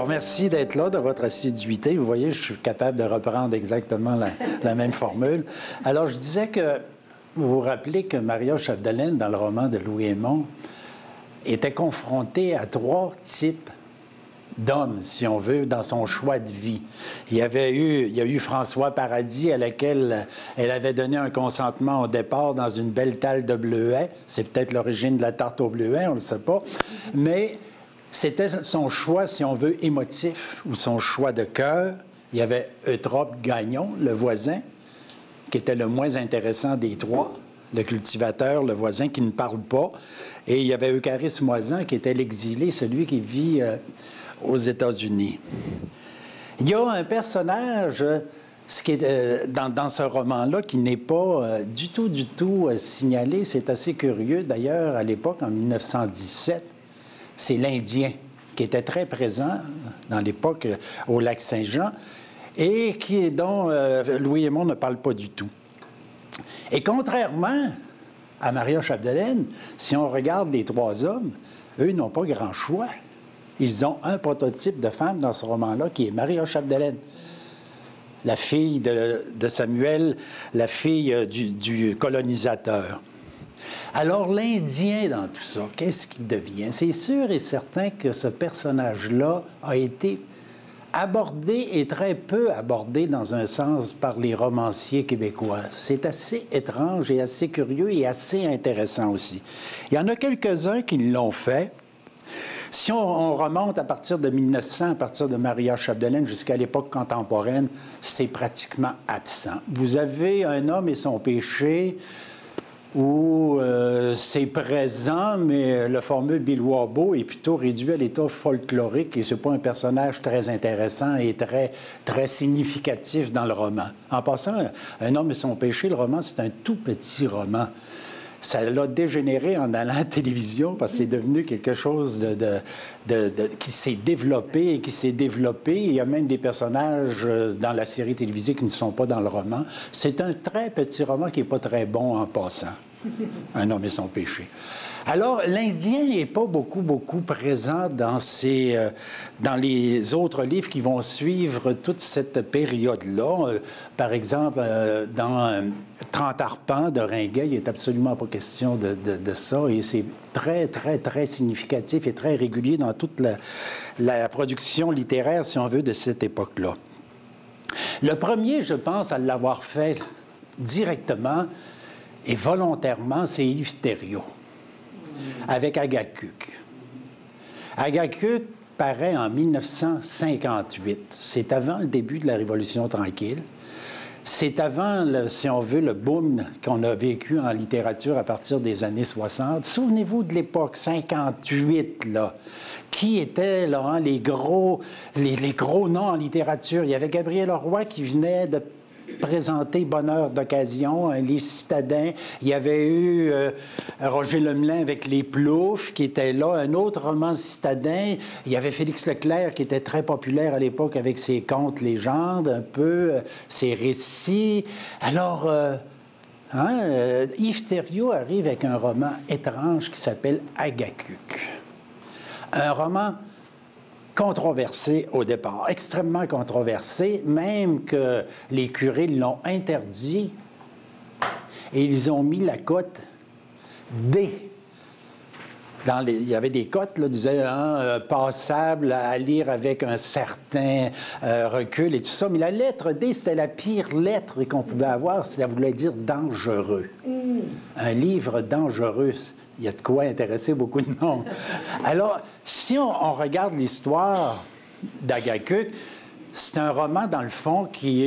merci d'être là, de votre assiduité. Vous voyez, je suis capable de reprendre exactement la même formule. Alors, je disais que vous vous rappelez que Maria Chapdelaine, dans le roman de Louis Hémon, était confrontée à 3 types d'hommes, si on veut, dans son choix de vie. Il y a eu François Paradis, à laquelle elle avait donné un consentement au départ dans une belle talle de bleuet. C'est peut-être l'origine de la tarte au bleuet, on ne le sait pas. Mais c'était son choix, si on veut, émotif, ou son choix de cœur. Il y avait Eutrope Gagnon, le voisin, qui était le moins intéressant des 3. Le cultivateur, le voisin qui ne parle pas. Et il y avait Eucharis Moisan, qui était l'exilé, celui qui vit aux États-Unis. Il y a un personnage dans ce roman-là qui n'est pas du tout signalé. C'est assez curieux. D'ailleurs, à l'époque, en 1917, c'est l'Indien qui était très présent dans l'époque au lac Saint-Jean et dont Louis Hémon ne parle pas du tout. Et contrairement à Maria Chapdelaine, si on regarde les 3 hommes, eux n'ont pas grand choix. Ils ont un prototype de femme dans ce roman-là qui est Maria Chapdelaine, la fille de Samuel, la fille du colonisateur. Alors, l'Indien dans tout ça, qu'est-ce qu'il devient? C'est sûr et certain que ce personnage-là a été abordé et très peu abordé dans un sens par les romanciers québécois. C'est assez étrange et assez curieux et assez intéressant aussi. Il y en a quelques-uns qui l'ont fait. Si on remonte à partir de 1900, à partir de Maria Chapdelaine jusqu'à l'époque contemporaine, c'est pratiquement absent. Vous avez Un homme et son péché, où c'est présent, mais le fameux Bill Warbeau est plutôt réduit à l'état folklorique et c'est pas un personnage très intéressant et très significatif dans le roman. En passant, Un homme et son péché, le roman, c'est un tout petit roman. Ça l'a dégénéré en allant à la télévision parce que c'est devenu quelque chose qui s'est développé et qui s'est développé. Il y a même des personnages dans la série télévisée qui ne sont pas dans le roman. C'est un très petit roman qui n'est pas très bon en passant. Un homme et son péché. Alors, l'Indien n'est pas beaucoup présent dans les autres livres qui vont suivre toute cette période-là. Par exemple, dans 30 arpents de Ringuet, il n'est absolument pas question de ça. Et c'est très significatif et très régulier dans toute la production littéraire, si on veut, de cette époque-là. Le premier, je pense, à l'avoir fait directement et volontairement, c'est Yves Thériault, avec Agakuk. Agakuk paraît en 1958. C'est avant le début de la Révolution tranquille. C'est avant, si on veut, le boom qu'on a vécu en littérature à partir des années 60. Souvenez-vous de l'époque, 58, là. Qui étaient là, hein, les gros noms en littérature? Il y avait Gabriel Roy qui venait de présenter Bonheur d'occasion, Les Citadins. Il y avait eu Roger Lemelin avec Les Ploufs qui était là, un autre roman citadin. Il y avait Félix Leclerc qui était très populaire à l'époque avec ses contes légendes, un peu, ses récits. Alors, Yves Thériault arrive avec un roman étrange qui s'appelle Agakuk. Un roman controversé au départ, extrêmement controversé, même que les curés l'ont interdit et ils ont mis la cote D. Il y avait des cotes, là, disaient passable à lire avec un certain recul et tout ça, mais la lettre D, c'était la pire lettre qu'on pouvait avoir, ça voulait dire dangereux. Un livre dangereux. Il y a de quoi intéresser beaucoup de monde. Alors, si on regarde l'histoire d'Agakuk, c'est un roman, dans le fond, qui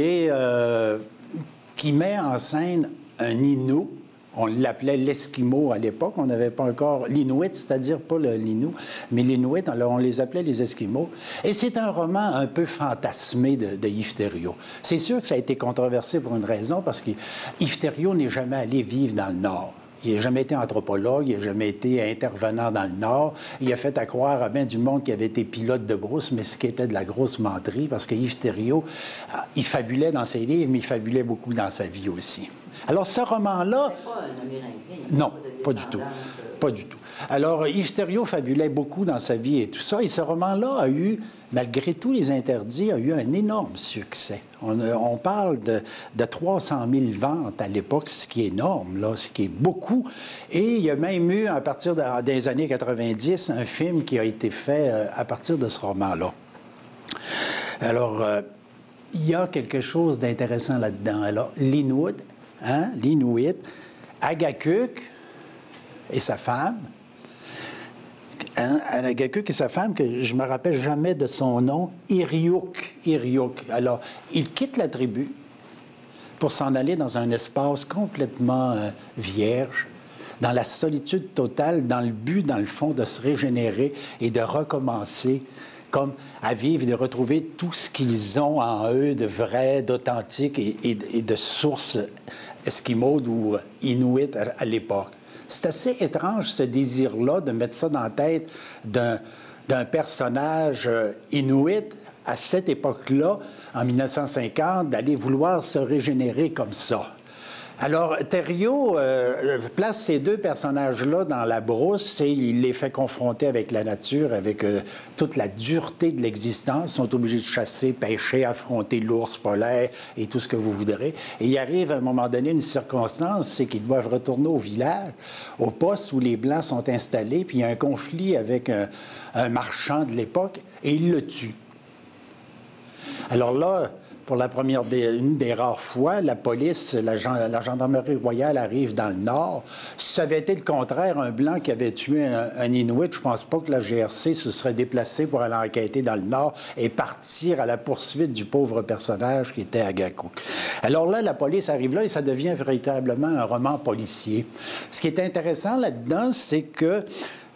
met en scène un Innu. On l'appelait l'Esquimau à l'époque. On n'avait pas encore l'Inuit, c'est-à-dire pas l'Innu, mais l'Inuit, alors on les appelait les Esquimaux. Et c'est un roman un peu fantasmé de Yves Thériault. C'est sûr que ça a été controversé pour une raison, parce que Yves Thériault n'est jamais allé vivre dans le Nord. Il n'a jamais été anthropologue, il n'a jamais été intervenant dans le Nord. Il a fait à croire à bien du monde qu'il avait été pilote de brousse, mais ce qui était de la grosse menterie, parce que Yves Thériault, il fabulait dans ses livres, mais il fabulait beaucoup dans sa vie aussi. Alors, ce roman-là... C'est pas un Amérindien. Non. pas du tout. Pas du tout. Alors, Yves Thériault fabulait beaucoup dans sa vie et tout ça, et ce roman-là a eu, malgré tous les interdits, a eu un énorme succès. On parle de 300 000 ventes à l'époque, ce qui est énorme, là, ce qui est beaucoup. Et il y a même eu, à partir des années 90, un film qui a été fait à partir de ce roman-là. Alors, il y a quelque chose d'intéressant là-dedans. Alors, l'Inuit, Agakuk et sa femme, Agakuk et sa femme, que je me rappelle jamais de son nom, Iriuk. Alors, il quitte la tribu pour s'en aller dans un espace complètement vierge, dans la solitude totale, dans le but, dans le fond, de se régénérer et de recommencer comme à vivre, de retrouver tout ce qu'ils ont en eux de vrai, d'authentique et de source esquimaude ou inuit à l'époque. C'est assez étrange, ce désir-là, de mettre ça dans la tête d'un personnage inuit à cette époque-là, en 1950, d'aller vouloir se régénérer comme ça. Alors, Thériault place ces deux personnages-là dans la brousse et il les fait confronter avec la nature, avec toute la dureté de l'existence. Ils sont obligés de chasser, pêcher, affronter l'ours polaire et tout ce que vous voudrez. Et il arrive à un moment donné une circonstance, c'est qu'ils doivent retourner au village, au poste où les Blancs sont installés, puis il y a un conflit avec un marchand de l'époque et il le tue. Alors là, pour une des rares fois, la police, la gendarmerie royale arrive dans le nord. Si ça avait été le contraire, un Blanc qui avait tué un Inuit, je ne pense pas que la GRC se serait déplacée pour aller enquêter dans le nord et partir à la poursuite du pauvre personnage qui était Agakuk. Alors là, la police arrive là et ça devient véritablement un roman policier. Ce qui est intéressant là-dedans, c'est que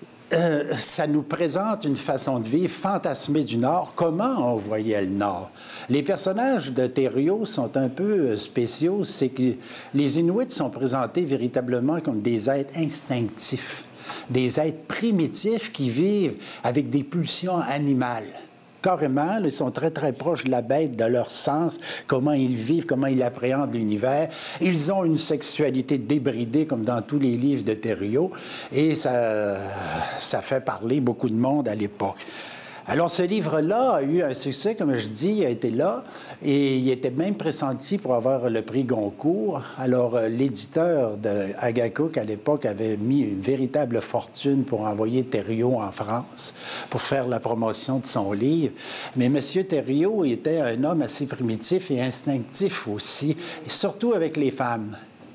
ça nous présente une façon de vivre fantasmée du Nord. Comment on voyait le Nord? Les personnages de Thériault sont un peu spéciaux. C'est que les Inuits sont présentés véritablement comme des êtres instinctifs, des êtres primitifs qui vivent avec des pulsions animales. Carrément, ils sont très, très proches de la bête, de leur sens, comment ils vivent, comment ils appréhendent l'univers. Ils ont une sexualité débridée, comme dans tous les livres de Thériault, et ça fait parler beaucoup de monde à l'époque. Alors, ce livre-là a eu un succès, comme je dis, il a été là, et il était même pressenti pour avoir le prix Goncourt. Alors, l'éditeur d'Agakuk, à l'époque, avait mis une véritable fortune pour envoyer Thériault en France, pour faire la promotion de son livre. Mais M. Thériault était un homme assez primitif et instinctif aussi, et surtout avec les femmes.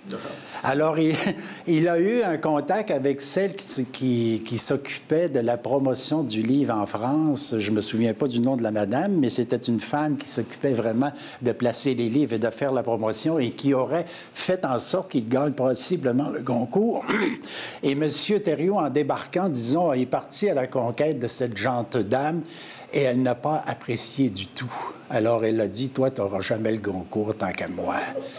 Alors, il a eu un contact avec celle qui s'occupait de la promotion du livre en France. Je ne me souviens pas du nom de la madame, mais c'était une femme qui s'occupait vraiment de placer les livres et de faire la promotion et qui aurait fait en sorte qu'il gagne possiblement le Goncourt. Et M. Thériault, en débarquant, disons, est parti à la conquête de cette gente dame et elle n'a pas apprécié du tout. Alors, elle a dit, « Toi, tu n'auras jamais le Goncourt tant qu'à moi. »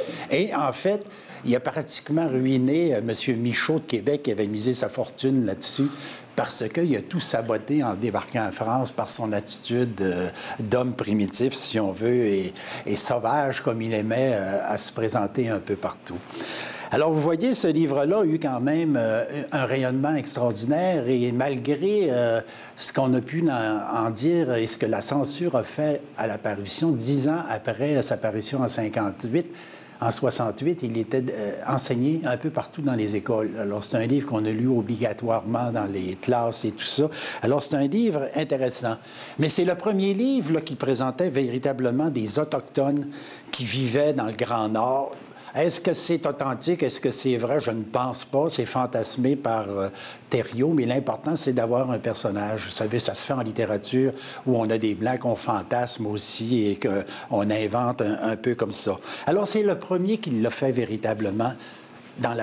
Et en fait, il a pratiquement ruiné M. Michaud de Québec qui avait misé sa fortune là-dessus parce qu'il a tout saboté en débarquant en France par son attitude d'homme primitif, si on veut, et sauvage comme il aimait à se présenter un peu partout. Alors, vous voyez, ce livre-là a eu quand même un rayonnement extraordinaire et malgré ce qu'on a pu en dire et ce que la censure a fait à la parution, 10 ans après sa parution en 1958, en 1968, il était enseigné un peu partout dans les écoles. Alors, c'est un livre qu'on a lu obligatoirement dans les classes et tout ça. Alors, c'est un livre intéressant. Mais c'est le premier livre là, qui présentait véritablement des Autochtones qui vivaient dans le Grand Nord. Est-ce que c'est authentique? Est-ce que c'est vrai? Je ne pense pas. C'est fantasmé par Thériault, mais l'important, c'est d'avoir un personnage. Vous savez, ça se fait en littérature où on a des Blancs qu'on fantasme aussi et qu'on invente un peu comme ça. Alors, c'est le premier qui l'a fait véritablement dans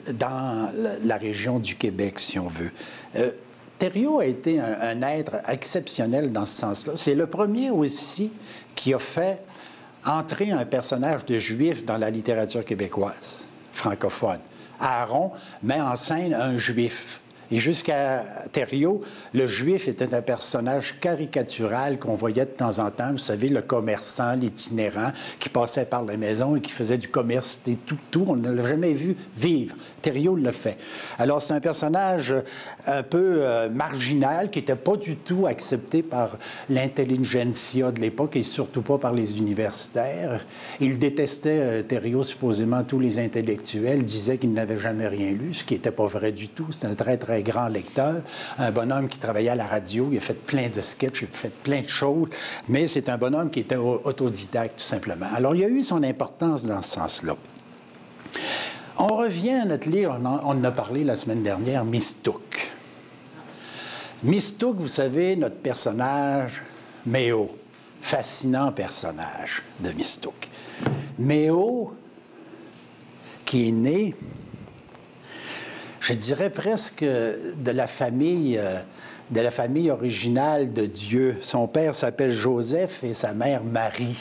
la région du Québec, si on veut. Thériault a été un être exceptionnel dans ce sens-là. C'est le premier aussi qui a fait entrer un personnage de juif dans la littérature québécoise, francophone. Aaron met en scène un juif. Et jusqu'à Thériault, le juif était un personnage caricatural qu'on voyait de temps en temps. Vous savez, le commerçant, l'itinérant, qui passait par la maison et qui faisait du commerce et tout. On ne l'a jamais vu vivre. Thériault le fait. Alors, c'est un personnage un peu marginal qui n'était pas du tout accepté par l'intelligentsia de l'époque et surtout pas par les universitaires. Il détestait Thériault, supposément tous les intellectuels disaient qu'il n'avait jamais rien lu, ce qui n'était pas vrai du tout. C'était un très, très grand lecteur, un bonhomme qui travaillait à la radio, il a fait plein de sketchs, il a fait plein de choses, mais c'est un bonhomme qui était autodidacte, tout simplement. Alors, il y a eu son importance dans ce sens-là. On revient à notre livre, on en a parlé la semaine dernière, Mistook. Mistook, vous savez, notre personnage, Méo, fascinant personnage de Mistook. Méo, qui est né, je dirais presque de la famille originale de Dieu. Son père s'appelle Joseph et sa mère Marie.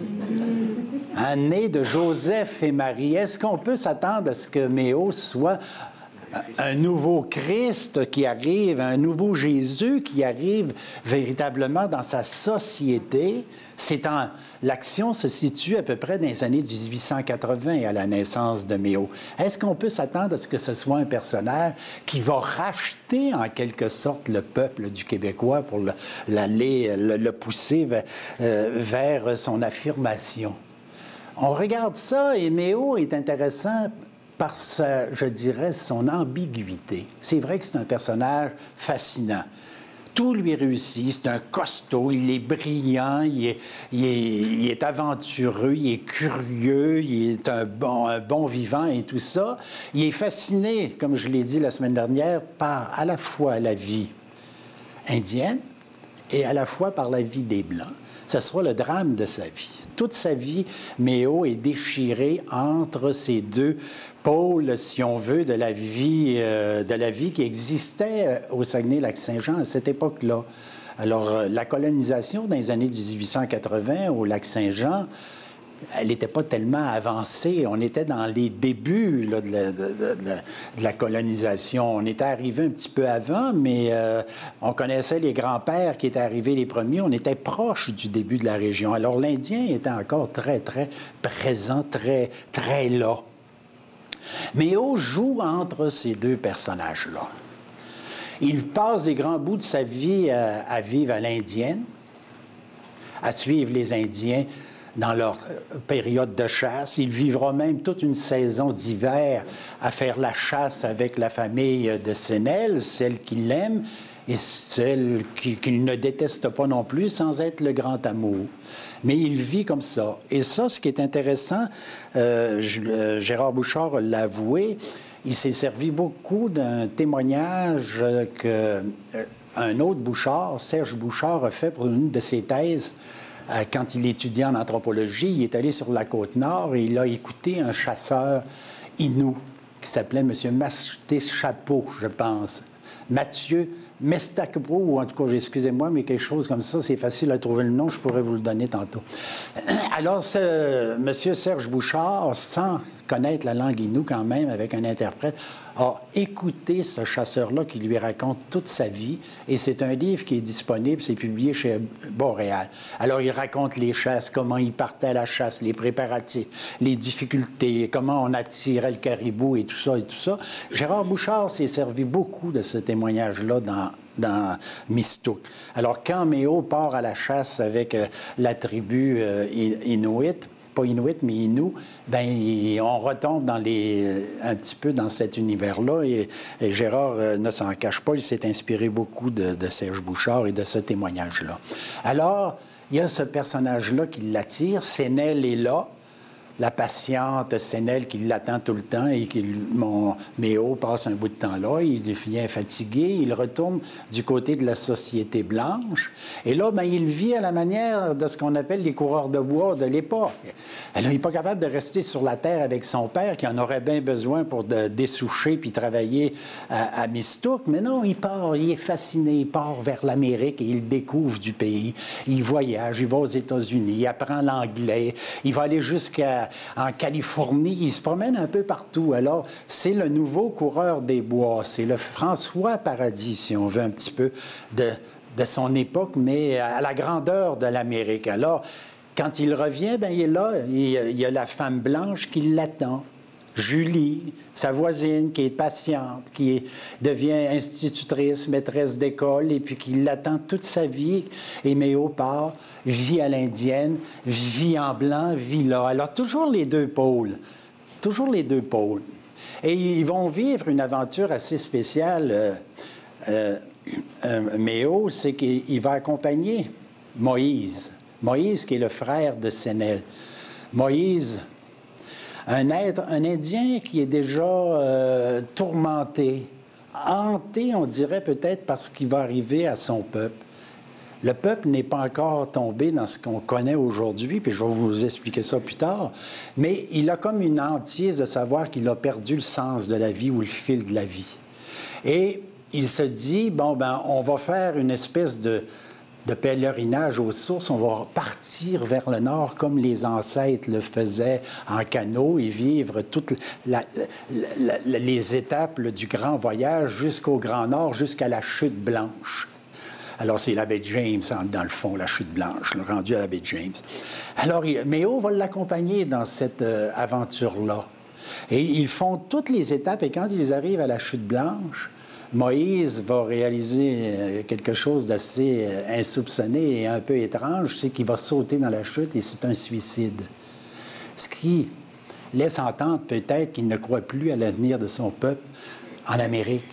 Né de Joseph et Marie. Est-ce qu'on peut s'attendre à ce que Méo soit un nouveau Christ qui arrive, un nouveau Jésus qui arrive véritablement dans sa société? L'action se situe à peu près dans les années 1880 à la naissance de Méo. Est-ce qu'on peut s'attendre à ce que ce soit un personnage qui va racheter en quelque sorte le peuple du Québécois pour le pousser vers son affirmation? On regarde ça et Méo est intéressant par, je dirais, son ambiguïté. C'est vrai que c'est un personnage fascinant. Tout lui réussit, c'est un costaud, il est brillant, il est aventureux, il est curieux, il est un bon vivant et tout ça. Il est fasciné, comme je l'ai dit la semaine dernière, par à la fois la vie indienne et à la fois par la vie des Blancs. Ce sera le drame de sa vie. Toute sa vie, Méo est déchiré entre ces deux pôle, si on veut, de la vie qui existait au Saguenay-Lac-Saint-Jean à cette époque-là. Alors, la colonisation dans les années 1880 au Lac-Saint-Jean, elle n'était pas tellement avancée. On était dans les débuts là, de la colonisation. On était arrivé un petit peu avant, mais on connaissait les grands-pères qui étaient arrivés les premiers. On était proche du début de la région. Alors, l'Indien était encore très, très présent, très, très là. Méo joue entre ces deux personnages-là. Il passe des grands bouts de sa vie à vivre à l'indienne, à suivre les Indiens dans leur période de chasse. Il vivra même toute une saison d'hiver à faire la chasse avec la famille de Sénel, celle qu'il aime et celle qu'il ne déteste pas non plus, sans être le grand amour. Mais il vit comme ça. Et ça, ce qui est intéressant, Gérard Bouchard l'a avoué, il s'est servi beaucoup d'un témoignage qu'un autre Bouchard, Serge Bouchard, a fait pour une de ses thèses. Quand il étudiait en anthropologie, il est allé sur la Côte-Nord et il a écouté un chasseur inou qui s'appelait M. Masté-Chapeau, je pense. Mathieu Mestakepo, ou en tout cas, excusez-moi, mais quelque chose comme ça, c'est facile à trouver le nom, je pourrais vous le donner tantôt. Alors, M. Serge Bouchard, sans connaître la langue inou quand même, avec un interprète, a écouté ce chasseur-là qui lui raconte toute sa vie, et c'est un livre qui est disponible, c'est publié chez Boréal. Alors, il raconte les chasses, comment il partait à la chasse, les préparatifs, les difficultés, comment on attirait le caribou et tout ça et tout ça. Gérard Bouchard s'est servi beaucoup de ce témoignage-là dans Mistook. Alors, quand Méo part à la chasse avec la tribu Inuit, pas Inuit, mais Innu, bien, on retombe un petit peu dans cet univers-là. Et Gérard ne s'en cache pas, il s'est inspiré beaucoup de Serge Bouchard et de ce témoignage-là. Alors, il y a ce personnage-là qui l'attire. Sénel est là. La patiente Sénel qui l'attend tout le temps et Méo passe un bout de temps là, il devient fatigué, il retourne du côté de la société blanche. Et là, bien, il vit à la manière de ce qu'on appelle les coureurs de bois de l'époque. Alors, il n'est pas capable de rester sur la terre avec son père, qui en aurait bien besoin pour dessoucher puis travailler à Mistook. Mais non, il part, il est fasciné, il part vers l'Amérique et il découvre du pays. Il voyage, il va aux États-Unis, il apprend l'anglais, il va aller jusqu'à en Californie, il se promène un peu partout. Alors, c'est le nouveau coureur des bois, c'est le François Paradis, si on veut un petit peu, de son époque, mais à la grandeur de l'Amérique. Alors, quand il revient, bien, il est là, il y a la femme blanche qui l'attend. Julie, sa voisine, qui est patiente, devient institutrice, maîtresse d'école, et puis qui l'attend toute sa vie. Et Méo part, vit à l'indienne, vit en blanc, vit là. Alors, toujours les deux pôles. Toujours les deux pôles. Et ils vont vivre une aventure assez spéciale. Méo, c'est qu'il va accompagner Moïse. Moïse, qui est le frère de Sénel. Moïse, un Indien qui est déjà tourmenté, hanté, on dirait peut-être parce qu'il va arriver à son peuple. Le peuple n'est pas encore tombé dans ce qu'on connaît aujourd'hui, puis je vais vous expliquer ça plus tard, mais il a comme une hantise de savoir qu'il a perdu le sens de la vie ou le fil de la vie. Et il se dit, bon, ben, on va faire une espèce de pèlerinage aux sources, on va partir vers le nord comme les ancêtres le faisaient en canot et vivre toutes les étapes du grand voyage jusqu'au Grand Nord, jusqu'à la Chute Blanche. Alors, c'est la baie James, dans le fond, la Chute Blanche, le rendu à la baie James. Alors, Méo va l'accompagner dans cette aventure-là. Et ils font toutes les étapes, et quand ils arrivent à la Chute Blanche, Moïse va réaliser quelque chose d'assez insoupçonné et un peu étrange, c'est qu'il va sauter dans la chute et c'est un suicide. Ce qui laisse entendre peut-être qu'il ne croit plus à l'avenir de son peuple en Amérique.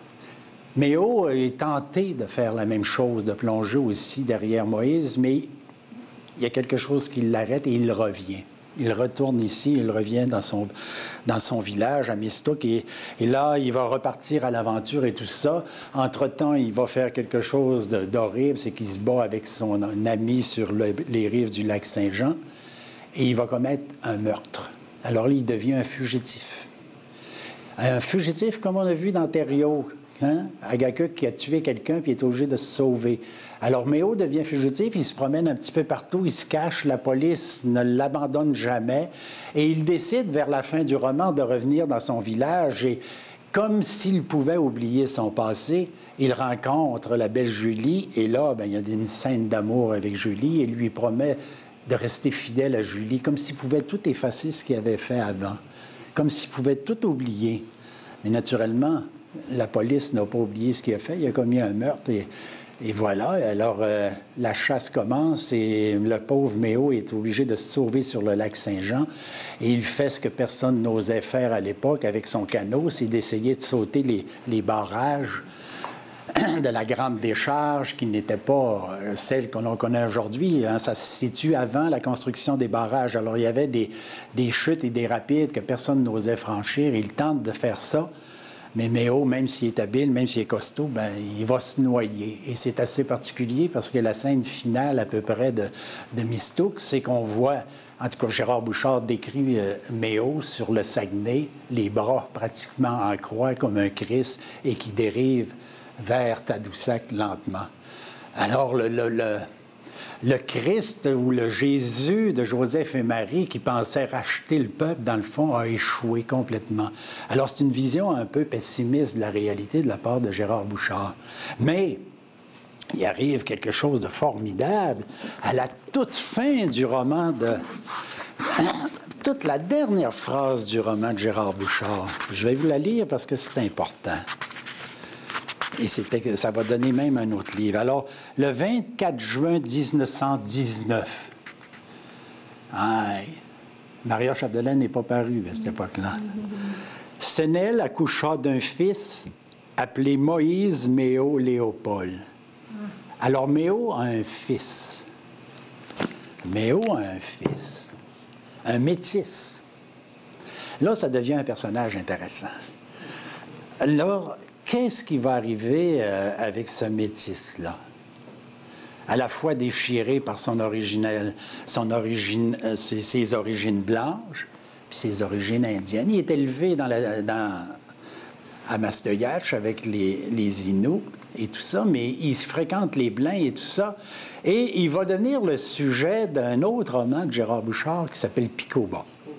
Méo est tenté de faire la même chose, de plonger aussi derrière Moïse, mais il y a quelque chose qui l'arrête et il revient. Il retourne ici, il revient dans son village à Mistook et là, il va repartir à l'aventure et tout ça. Entre-temps, il va faire quelque chose d'horrible, c'est qu'il se bat avec son ami sur les rives du lac Saint-Jean et il va commettre un meurtre. Alors là, il devient un fugitif. Un fugitif comme on a vu dans Thériault, hein? Agakuk qui a tué quelqu'un puis est obligé de se sauver. Alors, Méo devient fugitif, il se promène un petit peu partout, il se cache, la police ne l'abandonne jamais, et il décide, vers la fin du roman, de revenir dans son village, et comme s'il pouvait oublier son passé, il rencontre la belle Julie, et là, bien, il y a une scène d'amour avec Julie, et lui promet de rester fidèle à Julie, comme s'il pouvait tout effacer ce qu'il avait fait avant, comme s'il pouvait tout oublier. Mais naturellement, la police n'a pas oublié ce qu'il a fait, il a commis un meurtre, et voilà, alors la chasse commence et le pauvre Méo est obligé de se sauver sur le lac Saint-Jean. Et il fait ce que personne n'osait faire à l'époque avec son canot, c'est d'essayer de sauter les barrages de la Grande Décharge, qui n'était pas celle qu'on connaît aujourd'hui. Hein. Ça se situe avant la construction des barrages. Alors il y avait des chutes et des rapides que personne n'osait franchir. Il tente de faire ça. Mais Méo, même s'il est habile, même s'il est costaud, bien, il va se noyer. Et c'est assez particulier parce que la scène finale, à peu près, de Mistook, c'est qu'on voit, en tout cas, Gérard Bouchard décrit Méo sur le Saguenay, les bras pratiquement en croix comme un Christ et qui dérive vers Tadoussac lentement. Alors, le Christ ou le Jésus de Joseph et Marie qui pensait racheter le peuple, dans le fond, a échoué complètement. Alors, c'est une vision un peu pessimiste de la réalité de la part de Gérard Bouchard. Mais il arrive quelque chose de formidable à la toute fin du roman toute la dernière phrase du roman de Gérard Bouchard. Je vais vous la lire parce que c'est important. Et ça va donner même un autre livre. Alors, le 24 juin 1919, Maria Chapdelaine n'est pas parue à cette époque-là. Sénel accoucha d'un fils appelé Moïse Méo Léopold. Alors, Méo a un fils. Méo a un fils. Un métis. Là, ça devient un personnage intéressant. Alors, qu'est-ce qui va arriver avec ce métis-là? À la fois déchiré par ses origines blanches, puis ses origines indiennes. Il est élevé à Mastoyatch avec les Inuits et tout ça, mais il fréquente les Blancs et tout ça. Et il va devenir le sujet d'un autre roman de Gérard Bouchard qui s'appelle Picoba.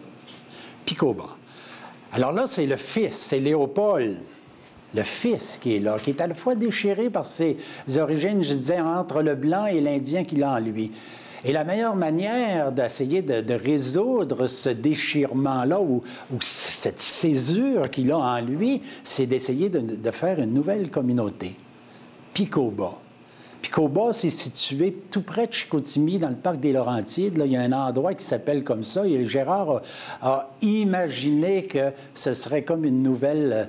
Picoba. Alors là, c'est le fils, c'est Léopold, le fils qui est là, qui est à la fois déchiré par ses origines, je disais, entre le blanc et l'Indien qu'il a en lui. Et la meilleure manière d'essayer de résoudre ce déchirement-là ou cette césure qu'il a en lui, c'est d'essayer de faire une nouvelle communauté. Picoba. Picoba, c'est situé tout près de Chicoutimi, dans le parc des Laurentides. Là, il y a un endroit qui s'appelle comme ça. Et Gérard a imaginé que ce serait comme une nouvelle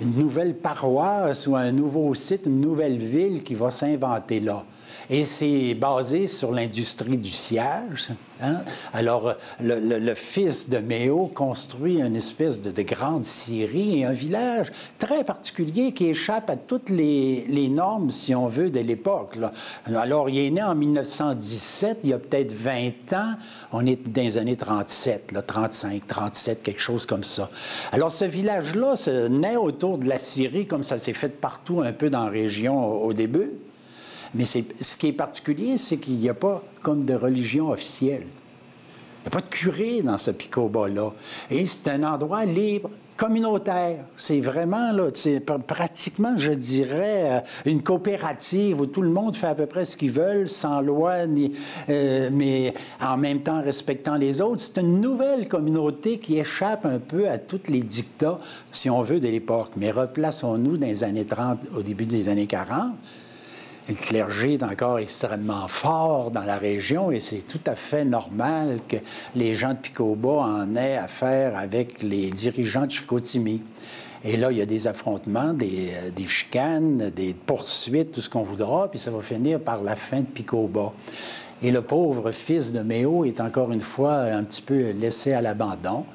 paroisse ou un nouveau site, une nouvelle ville qui va s'inventer là. Et c'est basé sur l'industrie du sciage. Hein? Alors, le fils de Méo construit une espèce de grande scierie et un village très particulier qui échappe à toutes les normes, si on veut, de l'époque. Alors, il est né en 1917, il y a peut-être 20 ans. On est dans les années 37, là, 35, 37, quelque chose comme ça. Alors, ce village-là naît autour de la scierie, comme ça s'est fait partout un peu dans la région au début. Mais ce qui est particulier, c'est qu'il n'y a pas comme de religion officielle. Il n'y a pas de curé dans ce Picoba-là. Et c'est un endroit libre, communautaire. C'est vraiment, là, pratiquement, je dirais, une coopérative où tout le monde fait à peu près ce qu'ils veulent, sans loi, mais en même temps respectant les autres. C'est une nouvelle communauté qui échappe un peu à tous les dictats, si on veut, de l'époque. Mais replaçons-nous dans les années 30, au début des années 40. Le clergé est encore extrêmement fort dans la région et c'est tout à fait normal que les gens de Picoba en aient affaire avec les dirigeants de Chicoutimi. Et là, il y a des affrontements, des chicanes, des poursuites, tout ce qu'on voudra, puis ça va finir par la fin de Picoba. Et le pauvre fils de Méo est encore une fois un petit peu laissé à l'abandon.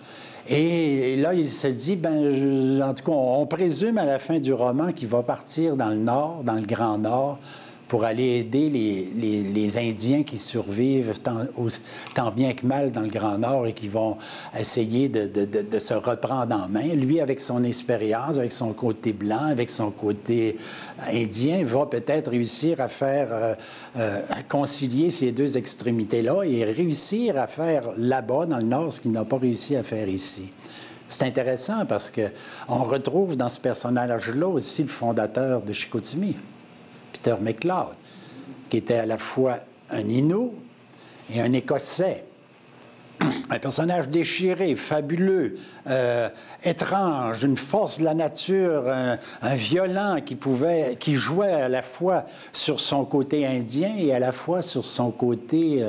Et là, il se dit, en tout cas, on présume à la fin du roman qu'il va partir dans le Nord, dans le Grand Nord, pour aller aider les Indiens qui survivent tant bien que mal dans le Grand Nord et qui vont essayer de se reprendre en main. Lui, avec son expérience, avec son côté blanc, avec son côté indien, va peut-être réussir à faire à concilier ces deux extrémités-là et réussir à faire là-bas, dans le Nord, ce qu'il n'a pas réussi à faire ici. C'est intéressant parce qu'on retrouve dans ce personnage-là aussi le fondateur de Chicoutimi, Peter McLeod, qui était à la fois un Innu et un Écossais. Un personnage déchiré, fabuleux, étrange, une force de la nature, un violent qui jouait à la fois sur son côté indien et à la fois sur son côté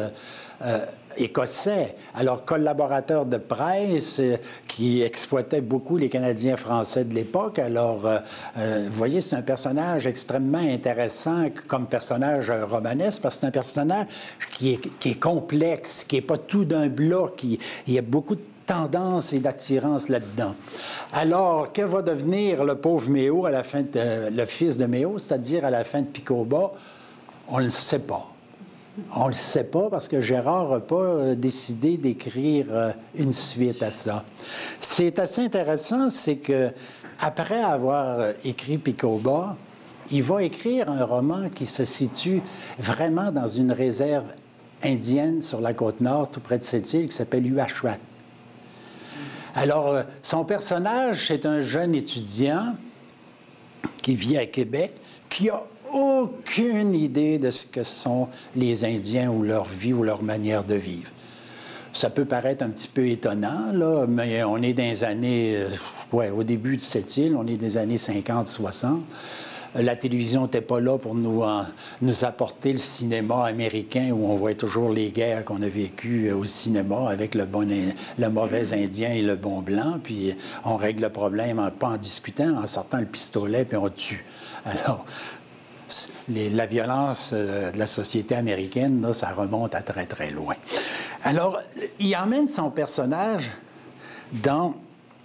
écossais. Alors, collaborateur de presse qui exploitait beaucoup les Canadiens français de l'époque. Alors, vous voyez, c'est un personnage extrêmement intéressant comme personnage romanesque parce que c'est un personnage qui est complexe, qui n'est pas tout d'un bloc, il y a beaucoup de tendance et d'attirance là-dedans. Alors, que va devenir le pauvre Méo à la fin le fils de Méo, c'est-à-dire à la fin de Picoba? On ne le sait pas. On ne le sait pas parce que Gérard n'a pas décidé d'écrire une suite à ça. Ce qui est assez intéressant, c'est qu'après avoir écrit Picoba, il va écrire un roman qui se situe vraiment dans une réserve indienne sur la côte nord, tout près de cette île, qui s'appelle Uashuat. Alors, son personnage, c'est un jeune étudiant qui vit à Québec, qui a aucune idée de ce que sont les Indiens ou leur vie ou leur manière de vivre. Ça peut paraître un petit peu étonnant, là, mais on est dans les années, au début de cette île, on est des années 50-60. La télévision n'était pas là pour nous apporter le cinéma américain où on voit toujours les guerres qu'on a vécues au cinéma avec le mauvais Indien et le bon blanc, puis on règle le problème pas en discutant, en sortant le pistolet, puis on tue. Alors, la violence de la société américaine, là, ça remonte à très, très loin. Alors, il emmène son personnage dans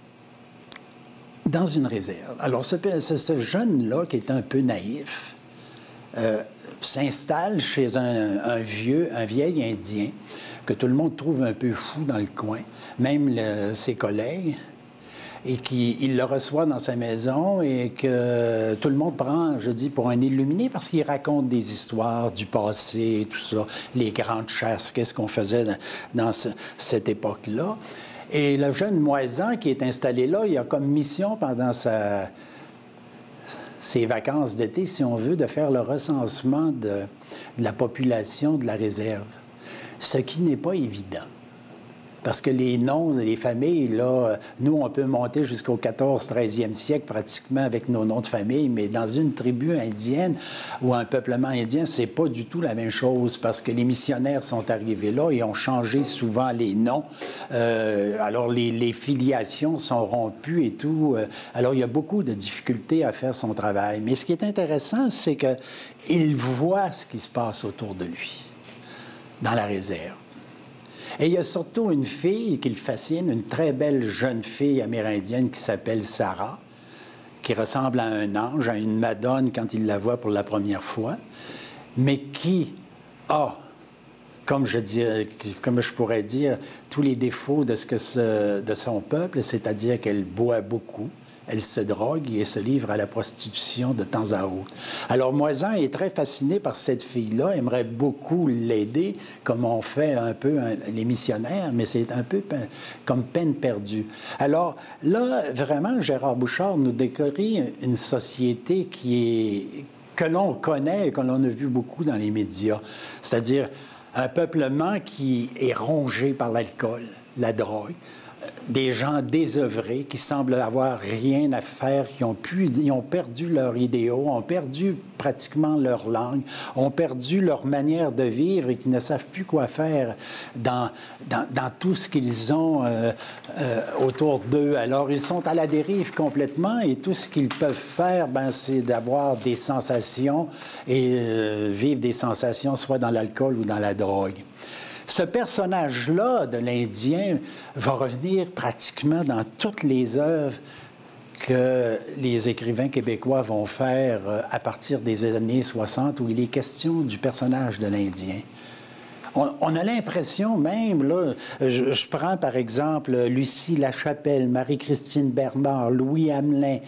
une réserve. Alors, ce jeune-là, qui est un peu naïf, s'installe chez un vieil Indien que tout le monde trouve un peu fou dans le coin, même ses collègues, et qu'il le reçoit dans sa maison et que tout le monde prend, je dis, pour un illuminé parce qu'il raconte des histoires du passé, tout ça, les grandes chasses, qu'est-ce qu'on faisait dans cette époque-là. Et le jeune Moisan qui est installé là, il a comme mission pendant ses vacances d'été, si on veut, de faire le recensement de la population de la réserve, ce qui n'est pas évident. Parce que les noms, les familles, là, nous, on peut monter jusqu'au 14e, 13e siècle pratiquement avec nos noms de famille, mais dans une tribu indienne ou un peuplement indien, c'est pas du tout la même chose parce que les missionnaires sont arrivés là et ont changé souvent les noms. Alors, les filiations sont rompues et tout. Alors, il y a beaucoup de difficultés à faire son travail. Mais ce qui est intéressant, c'est qu'il voit ce qui se passe autour de lui, dans la réserve. Et il y a surtout une fille qui le fascine, une très belle jeune fille amérindienne qui s'appelle Sarah, qui ressemble à un ange, à une madone quand il la voit pour la première fois, mais qui a, comme je pourrais dire, tous les défauts de son peuple, c'est-à-dire qu'elle boit beaucoup, elle se drogue et se livre à la prostitution de temps à autre. Alors, Moisan est très fasciné par cette fille-là, aimerait beaucoup l'aider, comme on fait un peu les missionnaires, mais c'est un peu comme peine perdue. Alors, là, vraiment, Gérard Bouchard nous décrit une société que l'on connaît et que l'on a vu beaucoup dans les médias, c'est-à-dire un peuplement qui est rongé par l'alcool, la drogue, des gens désœuvrés qui semblent avoir rien à faire, ils ont perdu leurs idéaux, ont perdu pratiquement leur langue, ont perdu leur manière de vivre et qui ne savent plus quoi faire dans tout ce qu'ils ont autour d'eux. Alors, ils sont à la dérive complètement et tout ce qu'ils peuvent faire, c'est d'avoir des sensations et vivre des sensations soit dans l'alcool ou dans la drogue. Ce personnage-là de l'Indien va revenir pratiquement dans toutes les œuvres que les écrivains québécois vont faire à partir des années 60, où il est question du personnage de l'Indien. On a l'impression même, là, je prends par exemple Lucie Lachapelle, Marie-Christine Bernard, Louis Hamelin,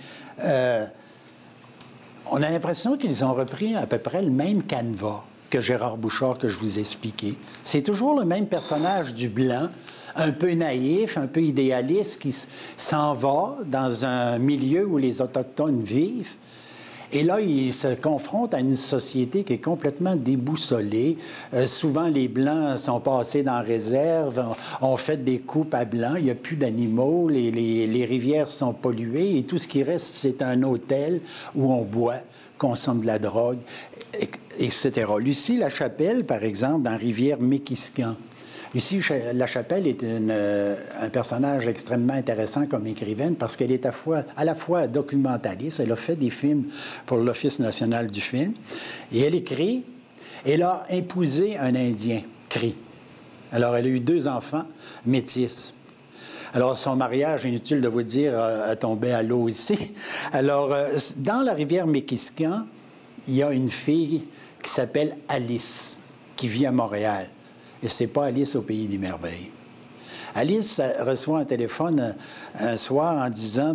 on a l'impression qu'ils ont repris à peu près le même canevas que Gérard Bouchard, que je vous ai expliqué. C'est toujours le même personnage du blanc, un peu naïf, un peu idéaliste, qui s'en va dans un milieu où les Autochtones vivent. Et là, il se confronte à une société qui est complètement déboussolée. Souvent, les Blancs sont passés dans la réserve, ont fait des coupes à blanc, il n'y a plus d'animaux, les rivières sont polluées et tout ce qui reste, c'est un hôtel où on boit, consomme de la drogue, etc. Lucie Lachapelle, par exemple, dans Rivière-Méquiscan. Lucie Lachapelle est un personnage extrêmement intéressant comme écrivaine parce qu'elle est à la fois documentaliste, elle a fait des films pour l'Office national du film, et elle écrit, elle a épousé un Indien, Cree. Alors, elle a eu 2 enfants métis. Alors, son mariage, inutile de vous dire, a tombé à l'eau ici. Alors, dans la rivière Méquiscan, il y a une fille qui s'appelle Alice, qui vit à Montréal. Et c'est pas Alice au Pays des Merveilles. Alice reçoit un téléphone un soir en disant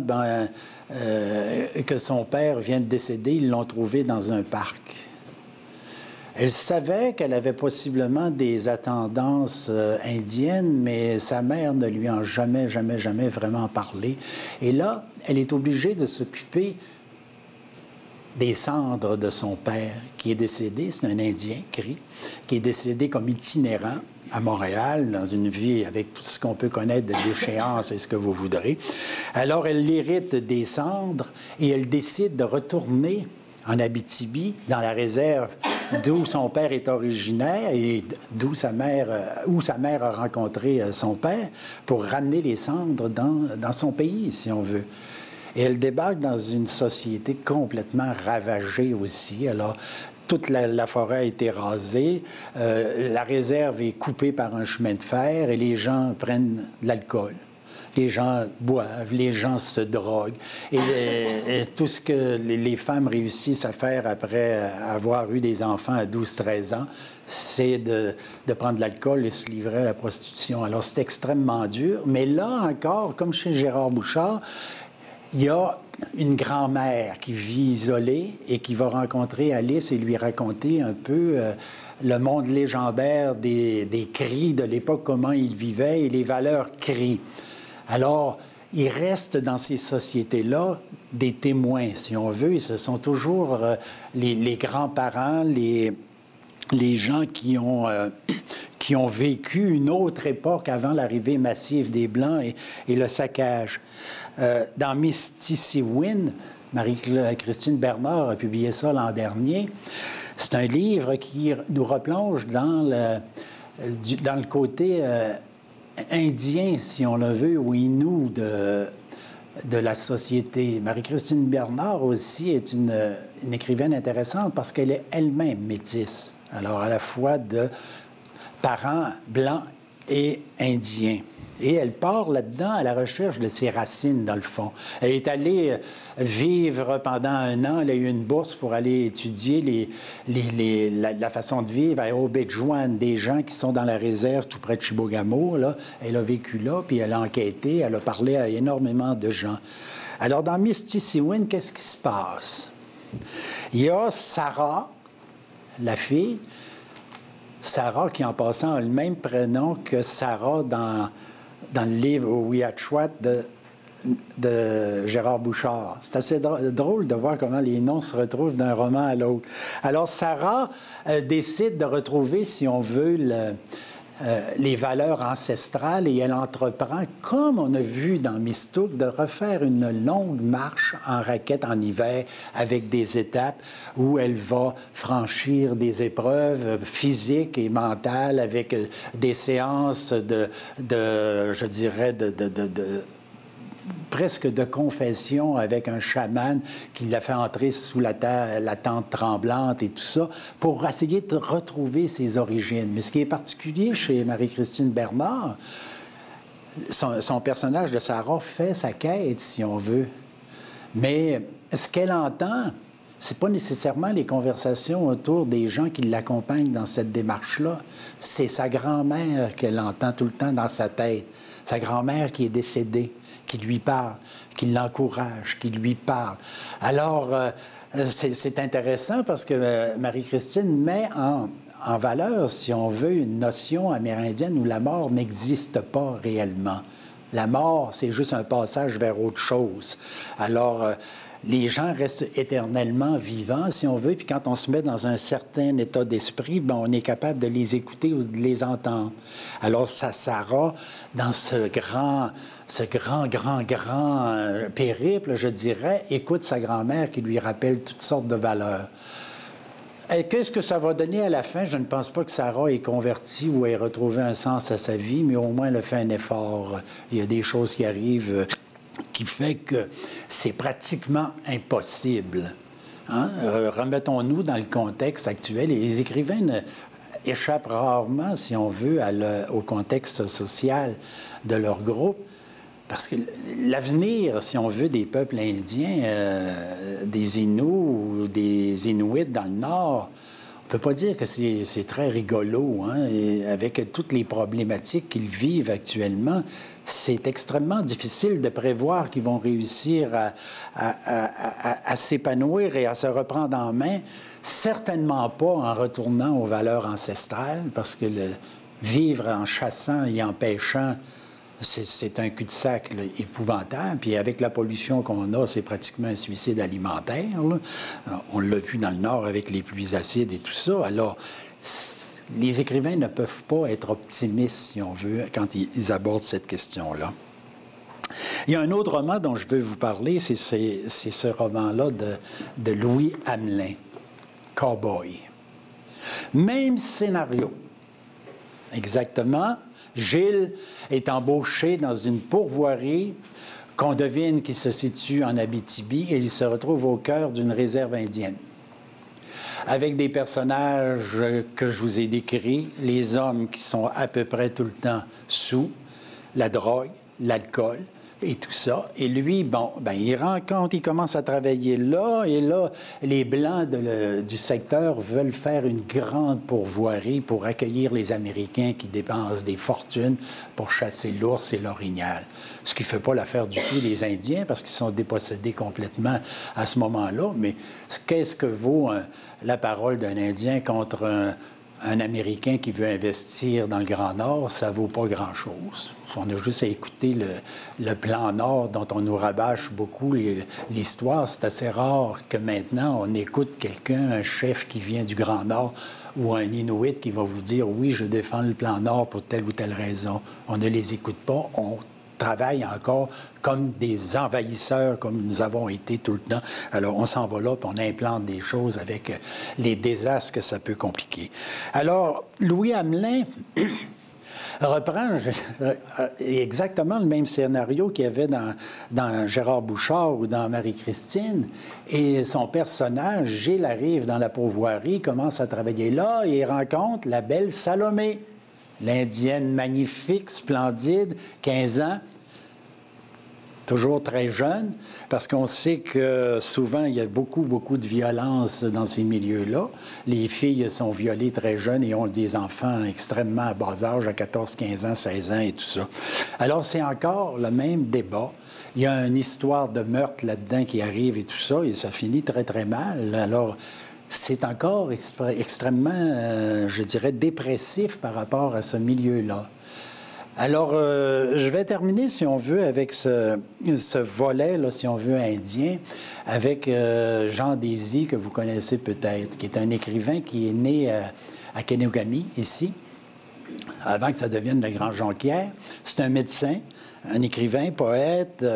que son père vient de décéder, ils l'ont trouvé dans un parc. Elle savait qu'elle avait possiblement des attendances indiennes, mais sa mère ne lui en jamais vraiment parlé. Et là, elle est obligée de s'occuper des cendres de son père, qui est décédé, c'est un Indien, Cree, qui est décédé comme itinérant à Montréal, dans une vie avec tout ce qu'on peut connaître de déchéance et ce que vous voudrez. Alors, elle hérite des cendres et elle décide de retourner en Abitibi, dans la réserve d'où son père est originaire et où sa mère a rencontré son père, pour ramener les cendres dans son pays, si on veut. Et elle débarque dans une société complètement ravagée aussi. Alors, toute la forêt a été rasée, la réserve est coupée par un chemin de fer et les gens prennent de l'alcool. Les gens boivent, les gens se droguent. Et tout ce que les femmes réussissent à faire après avoir eu des enfants à 12-13 ans, c'est de prendre de l'alcool et se livrer à la prostitution. Alors, c'est extrêmement dur. Mais là encore, comme chez Gérard Bouchard, il y a une grand-mère qui vit isolée et qui va rencontrer Alice et lui raconter un peu le monde légendaire des Cris de l'époque, comment ils vivaient et les valeurs Cris. Alors, il reste dans ces sociétés-là des témoins, si on veut. Ce sont toujours les grands-parents, les gens qui ont vécu une autre époque avant l'arrivée massive des Blancs et le saccage. Dans Mistissewin, Marie-Christine Bernard a publié ça l'an dernier. C'est un livre qui nous replonge dans le côté indien, si on le veut, ou inou de la société. Marie-Christine Bernard aussi est une écrivaine intéressante parce qu'elle est elle-même métisse. Alors, à la fois de parents blancs et indiens. Et elle part là-dedans à la recherche de ses racines, dans le fond. Elle est allée vivre pendant 1 an. Elle a eu une bourse pour aller étudier la façon de vivre à Obidjwan, des gens qui sont dans la réserve tout près de Chibougamau. Là. Elle a vécu là, puis elle a enquêté. Elle a parlé à énormément de gens. Alors, dans Mistissewin, qu'est-ce qui se passe? Il y a Sarah, la fille, Sarah qui, en passant, a le même prénom que Sarah dans le livre Ouiachtouat de Gérard Bouchard. C'est assez drôle de voir comment les noms se retrouvent d'un roman à l'autre. Alors, Sarah décide de retrouver, si on veut, les valeurs ancestrales et elle entreprend, comme on a vu dans Mistook, de refaire une longue marche en raquette en hiver avec des étapes où elle va franchir des épreuves physiques et mentales avec des séances je dirais, presque de confession avec un chaman qui l'a fait entrer sous la tente tremblante et tout ça, pour essayer de retrouver ses origines. Mais ce qui est particulier chez Marie-Christine Bernard, son personnage de Sarah fait sa quête, si on veut. Mais ce qu'elle entend, c'est pas nécessairement les conversations autour des gens qui l'accompagnent dans cette démarche-là. C'est sa grand-mère qu'elle entend tout le temps dans sa tête. Sa grand-mère qui est décédée, qui lui parle, qui l'encourage, qui lui parle. Alors, c'est intéressant parce que Marie-Christine met en valeur, si on veut, une notion amérindienne où la mort n'existe pas réellement. La mort, c'est juste un passage vers autre chose. Alors, les gens restent éternellement vivants, si on veut, puis quand on se met dans un certain état d'esprit, ben, on est capable de les écouter ou de les entendre. Alors, Sarah, dans ce grand périple, je dirais, écoute sa grand-mère qui lui rappelle toutes sortes de valeurs. Et qu'est-ce que ça va donner à la fin? Je ne pense pas que Sarah ait converti ou ait retrouvé un sens à sa vie, mais au moins elle a fait un effort. Il y a des choses qui arrivent qui fait que c'est pratiquement impossible. Hein? Remettons-nous dans le contexte actuel. Et les écrivains échappent rarement, si on veut, au contexte social de leur groupe. Parce que l'avenir, si on veut, des peuples indiens, des Inuits ou des Inuits dans le Nord, on ne peut pas dire que c'est très rigolo. Hein? Et avec toutes les problématiques qu'ils vivent actuellement, c'est extrêmement difficile de prévoir qu'ils vont réussir à s'épanouir et à se reprendre en main. Certainement pas en retournant aux valeurs ancestrales, parce que vivre en chassant et en pêchant, c'est un cul-de-sac là, épouvantable. Puis avec la pollution qu'on a, c'est pratiquement un suicide alimentaire. Là. On l'a vu dans le Nord avec les pluies acides et tout ça. Alors, les écrivains ne peuvent pas être optimistes, si on veut, quand ils abordent cette question-là. Il y a un autre roman dont je veux vous parler, c'est ce roman-là de Louis Hamelin, « Cowboy ». Même scénario. Exactement. Gilles est embauché dans une pourvoirie qu'on devine qui se situe en Abitibi et il se retrouve au cœur d'une réserve indienne. Avec des personnages que je vous ai décrits, les hommes qui sont à peu près tout le temps sous, la drogue, l'alcool et tout ça. Et lui, il rencontre, il commence à travailler là, et là, les Blancs du secteur veulent faire une grande pourvoirie pour accueillir les Américains qui dépensent des fortunes pour chasser l'ours et l'orignal. Ce qui ne fait pas l'affaire du tout des Indiens, parce qu'ils sont dépossédés complètement à ce moment-là. Mais qu'est-ce que vaut la parole d'un Indien contre un Américain qui veut investir dans le Grand Nord, ça ne vaut pas grand-chose. On a juste à écouter le plan Nord dont on nous rabâche beaucoup l'histoire. C'est assez rare que maintenant on écoute quelqu'un, un chef qui vient du Grand Nord ou un Inuit qui va vous dire « Oui, je défends le plan Nord pour telle ou telle raison ». On ne les écoute pas, on travaille encore comme des envahisseurs, comme nous avons été tout le temps. Alors, on s'en va là, puis on implante des choses avec les désastres que ça peut compliquer. Alors, Louis Hamelin reprend exactement le même scénario qu'il y avait dans Gérard Bouchard ou dans Marie-Christine. Et son personnage, Gilles, arrive dans la pourvoirie, commence à travailler là, et il rencontre la belle Salomé, l'Indienne magnifique, splendide, 15 ans, toujours très jeune, parce qu'on sait que souvent, il y a beaucoup, beaucoup de violence dans ces milieux-là. Les filles sont violées très jeunes et ont des enfants extrêmement à bas âge, à 14, 15 ans, 16 ans et tout ça. Alors, c'est encore le même débat. Il y a une histoire de meurtre là-dedans qui arrive et tout ça, et ça finit très, très mal. Alors, c'est encore extrêmement, je dirais, dépressif par rapport à ce milieu-là. Alors, je vais terminer, si on veut, avec ce volet, là, si on veut, indien, avec Jean Désy, que vous connaissez peut-être, qui est un écrivain qui est né à Kenogami, ici, avant que ça devienne le Grand Jonquière. C'est un médecin, un écrivain, poète,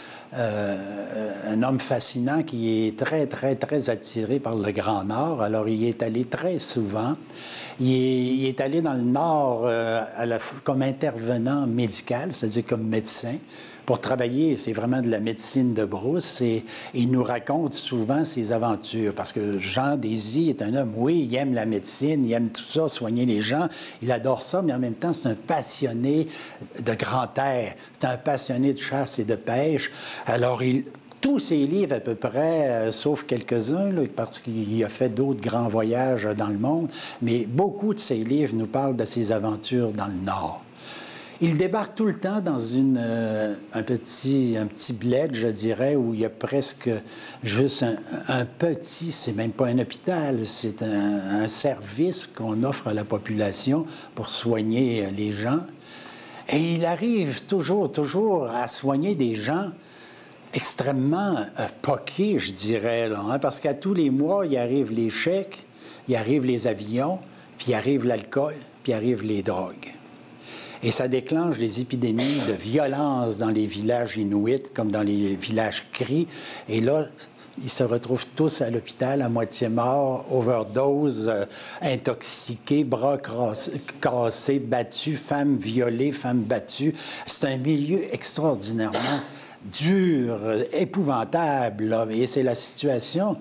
un homme fascinant qui est très, très, très attiré par le Grand Nord. Alors, il y est allé très souvent. Il est allé dans le Nord comme intervenant médical, c'est-à-dire comme médecin, pour travailler. C'est vraiment de la médecine de brousse. Et il nous raconte souvent ses aventures. Parce que Jean Désy est un homme, oui, il aime la médecine, il aime tout ça, soigner les gens. Il adore ça, mais en même temps, c'est un passionné de grand air. C'est un passionné de chasse et de pêche. Alors, tous ses livres, à peu près, sauf quelques-uns, parce qu'il a fait d'autres grands voyages dans le monde, mais beaucoup de ses livres nous parlent de ses aventures dans le Nord. Il débarque tout le temps dans un petit bled, je dirais, où il y a presque juste un petit, c'est même pas un hôpital, c'est un service qu'on offre à la population pour soigner les gens. Et il arrive toujours à soigner des gens extrêmement poqués, je dirais, là, hein, parce qu'à tous les mois, il arrive les chèques, il arrive les avions, puis il arrive l'alcool, puis il arrive les drogues. Et ça déclenche des épidémies de violence dans les villages inuits, comme dans les villages cris. Et là, ils se retrouvent tous à l'hôpital, à moitié morts, overdose, intoxiqués, bras cassés, battus, femmes violées, femmes battues. C'est un milieu extraordinairement dur, épouvantable, là. Et c'est la situation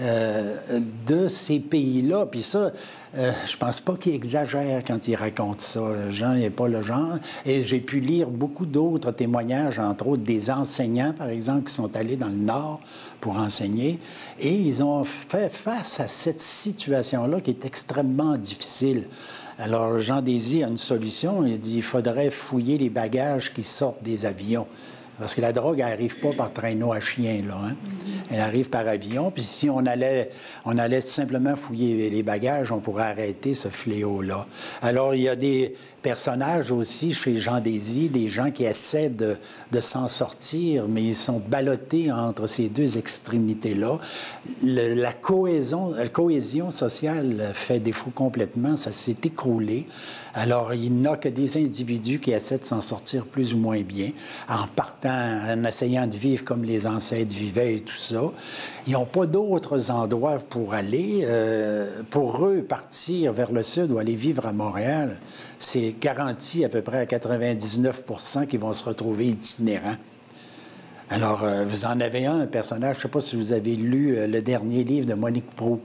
de ces pays-là. Puis ça, je pense pas qu'il exagère quand il raconte ça. Jean n'est pas le genre. Et j'ai pu lire beaucoup d'autres témoignages, entre autres des enseignants, par exemple, qui sont allés dans le Nord pour enseigner. Et ils ont fait face à cette situation-là qui est extrêmement difficile. Alors, Jean Désy a une solution. Il dit qu'il faudrait fouiller les bagages qui sortent des avions. Parce que la drogue, elle n'arrive pas par traîneau à chien, là. Hein? Elle arrive par avion. Puis si on allait tout simplement fouiller les bagages, on pourrait arrêter ce fléau-là. Alors, il y a des personnages aussi chez Jean Désy, des gens qui essaient de s'en sortir, mais ils sont ballottés entre ces deux extrémités-là. La cohésion sociale fait défaut complètement. Ça s'est écroulé. Alors, il n'a que des individus qui essaient de s'en sortir plus ou moins bien, en essayant de vivre comme les ancêtres vivaient et tout ça. Ils n'ont pas d'autres endroits pour aller. Pour eux, partir vers le sud ou aller vivre à Montréal, c'est garanti à peu près à 99 % qu'ils vont se retrouver itinérants. Alors, vous en avez un personnage, je ne sais pas si vous avez lu le dernier livre de Monique Proulx,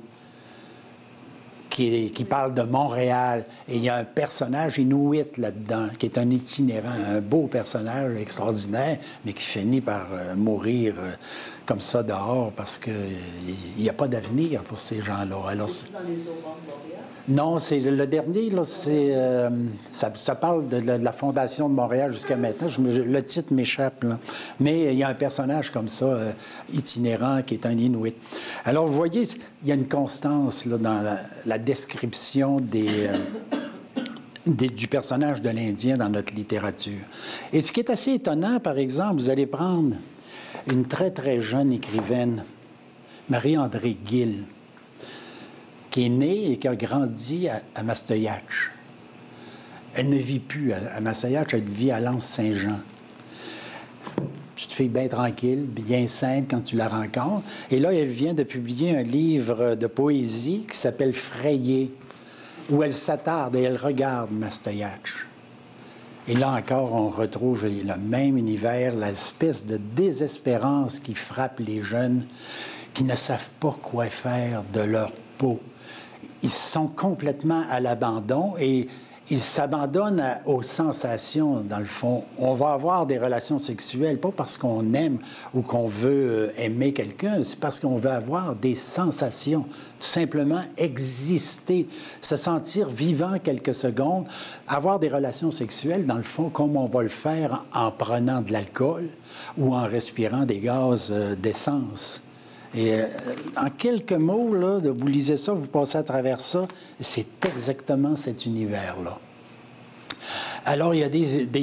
qui parle de Montréal. Et il y a un personnage inuit là-dedans, qui est un itinérant, un beau personnage extraordinaire, mais qui finit par mourir comme ça dehors parce qu'il n'y a pas d'avenir pour ces gens-là. Alors, dans les aurores boréales? Non, c'est le dernier, là, ça parle de la fondation de Montréal jusqu'à maintenant. Le titre m'échappe, là. Mais il y a un personnage comme ça, itinérant, qui est un Inuit. Alors, vous voyez, il y a une constance là, dans la description du personnage de l'Indien dans notre littérature. Et ce qui est assez étonnant, par exemple, vous allez prendre une très, très jeune écrivaine, Marie-André Gill, qui est née et qui a grandi à Mastoyatch. Elle ne vit plus à Mastoyatch, elle vit à Lens-Saint-Jean. Petite fille bien tranquille, bien simple quand tu la rencontres. Et là, elle vient de publier un livre de poésie qui s'appelle Frayé, où elle s'attarde et elle regarde Mastoyatch. Et là encore, on retrouve le même univers, l'espèce de désespérance qui frappe les jeunes qui ne savent pas quoi faire de leur peau. Ils sont complètement à l'abandon et ils s'abandonnent aux sensations, dans le fond. On va avoir des relations sexuelles, pas parce qu'on aime ou qu'on veut aimer quelqu'un, c'est parce qu'on veut avoir des sensations, tout simplement exister, se sentir vivant quelques secondes, avoir des relations sexuelles, dans le fond, comme on va le faire en prenant de l'alcool ou en respirant des gaz d'essence. Et en quelques mots, là, vous lisez ça, vous passez à travers ça, c'est exactement cet univers-là. Alors, il y a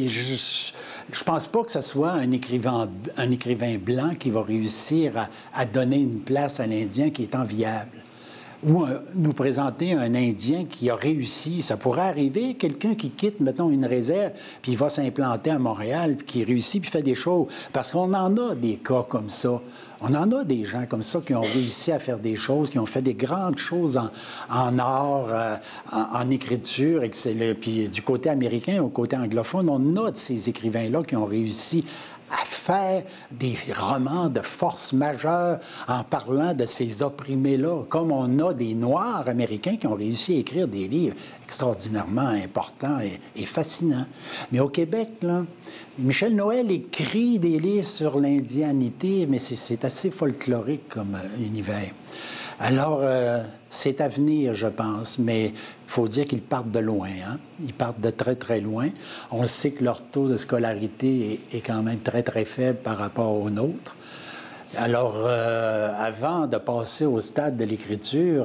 je pense pas que ce soit un écrivain blanc qui va réussir à donner une place à l'Indien qui est enviable. Ou nous présenter un Indien qui a réussi. Ça pourrait arriver, quelqu'un qui quitte, mettons, une réserve, puis il va s'implanter à Montréal, puis qui réussit, puis fait des choses. Parce qu'on en a des cas comme ça. On en a des gens comme ça qui ont réussi à faire des choses, qui ont fait des grandes choses en art, en écriture, et puis du côté américain au côté anglophone, on a de ces écrivains-là qui ont réussi à faire des romans de force majeure en parlant de ces opprimés-là, comme on a des Noirs américains qui ont réussi à écrire des livres extraordinairement importants et fascinants. Mais au Québec, là, Michel Noël écrit des livres sur l'indianité, mais c'est assez folklorique comme univers. Alors, c'est à venir, je pense, mais il faut dire qu'ils partent de loin. Hein? Ils partent de très, très loin. On sait que leur taux de scolarité est quand même très, très faible par rapport au nôtre. Alors, avant de passer au stade de l'écriture,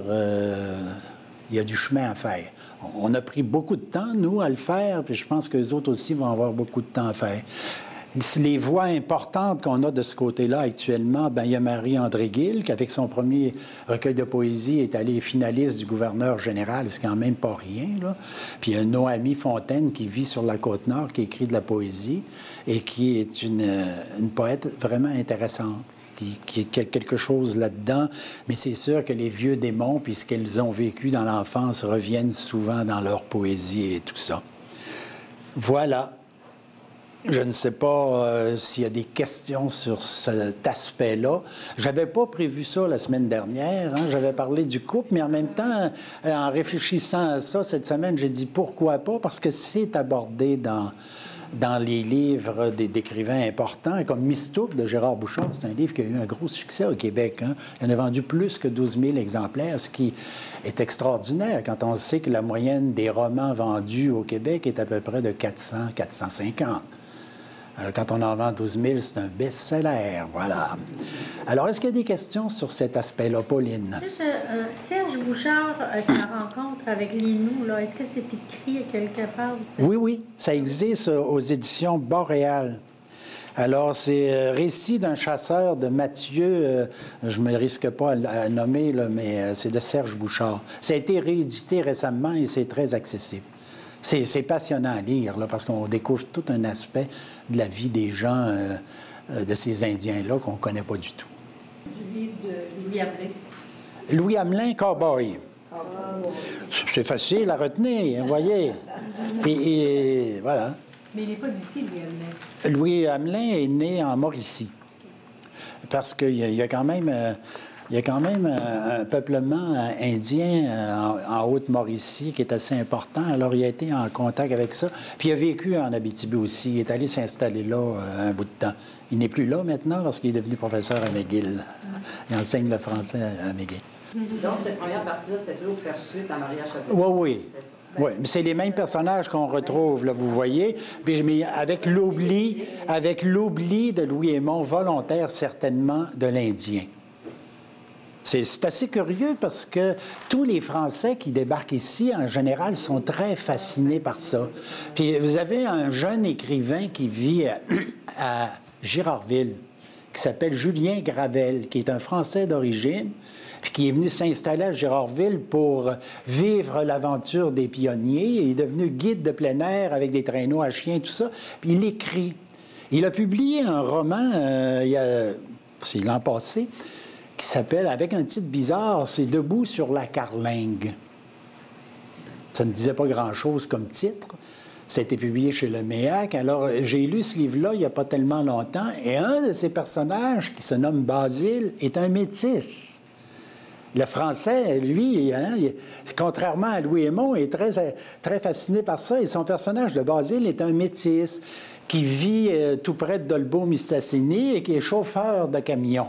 il y a du chemin à faire. On a pris beaucoup de temps, nous, à le faire, puis je pense que les autres aussi vont avoir beaucoup de temps à faire. Les voix importantes qu'on a de ce côté-là actuellement, bien, il y a Marie-André Gill, qui, avec son premier recueil de poésie, est allée finaliste du gouverneur général, c'est quand même pas rien, là. Puis il y a Noémie Fontaine, qui vit sur la Côte-Nord, qui écrit de la poésie et qui est une poète vraiment intéressante, qui a quelque chose là-dedans. Mais c'est sûr que les vieux démons, puis ce qu'elles ont vécu dans l'enfance, reviennent souvent dans leur poésie et tout ça. Voilà. Je ne sais pas s'il y a des questions sur cet aspect-là. J'avais pas prévu ça la semaine dernière. Hein? J'avais parlé du couple, mais en même temps, en réfléchissant à ça cette semaine, j'ai dit pourquoi pas, parce que c'est abordé dans les livres d'écrivains importants, comme Mistouk de Gérard Bouchard. C'est un livre qui a eu un gros succès au Québec. Hein? Il en a vendu plus que 12 000 exemplaires, ce qui est extraordinaire quand on sait que la moyenne des romans vendus au Québec est à peu près de 400, 450. Alors, quand on en vend 12 000, c'est un best-seller, voilà. Alors, est-ce qu'il y a des questions sur cet aspect-là, Pauline? Juste, Serge Bouchard, sa rencontre avec l'Innu, là, est-ce que c'est écrit quelque part? Oui, oui, ça existe aux éditions Boréal. Alors, c'est Récit d'un chasseur de Mathieu, je ne me risque pas à nommer, là, mais c'est de Serge Bouchard. Ça a été réédité récemment et c'est très accessible. C'est passionnant à lire, là, parce qu'on découvre tout un aspect de la vie des gens, de ces Indiens-là, qu'on ne connaît pas du tout. Du livre de Louis Hamelin. Louis Hamelin, Cowboy. C'est facile à retenir, vous voyez. Et voilà. Mais il n'est pas d'ici, Louis Hamelin. Louis Hamelin est né en Mauricie. Parce qu'il y a quand même... Il y a quand même un peuplement indien en Haute-Mauricie qui est assez important. Alors, il a été en contact avec ça. Puis, il a vécu en Abitibi aussi. Il est allé s'installer là un bout de temps. Il n'est plus là maintenant parce qu'il est devenu professeur à McGill. Il enseigne le français à McGill. Donc, cette première partie-là, c'était toujours pour faire suite à Maria Chapdelaine. Oui, oui. Oui, mais c'est les mêmes personnages qu'on retrouve, là, vous voyez, mais avec l'oubli de Louis Aymon, volontaire certainement de l'Indien. C'est assez curieux parce que tous les Français qui débarquent ici, en général, sont très fascinés par ça. Puis vous avez un jeune écrivain qui vit à Girardville, qui s'appelle Julien Gravel, qui est un Français d'origine, puis qui est venu s'installer à Girardville pour vivre l'aventure des pionniers. Il est devenu guide de plein air avec des traîneaux à chiens, tout ça. Puis il écrit. Il a publié un roman, c'est l'an passé, qui s'appelle, avec un titre bizarre, c'est « Debout sur la carlingue ». Ça ne me disait pas grand-chose comme titre. Ça a été publié chez Le Méac. Alors, j'ai lu ce livre-là il n'y a pas tellement longtemps, et un de ces personnages, qui se nomme Basile, est un métis. Le Français, lui, contrairement à Louis Aymon, est très, très fasciné par ça. Et son personnage de Basile est un métis qui vit tout près de Dolbeau-Mistassini et qui est chauffeur de camion.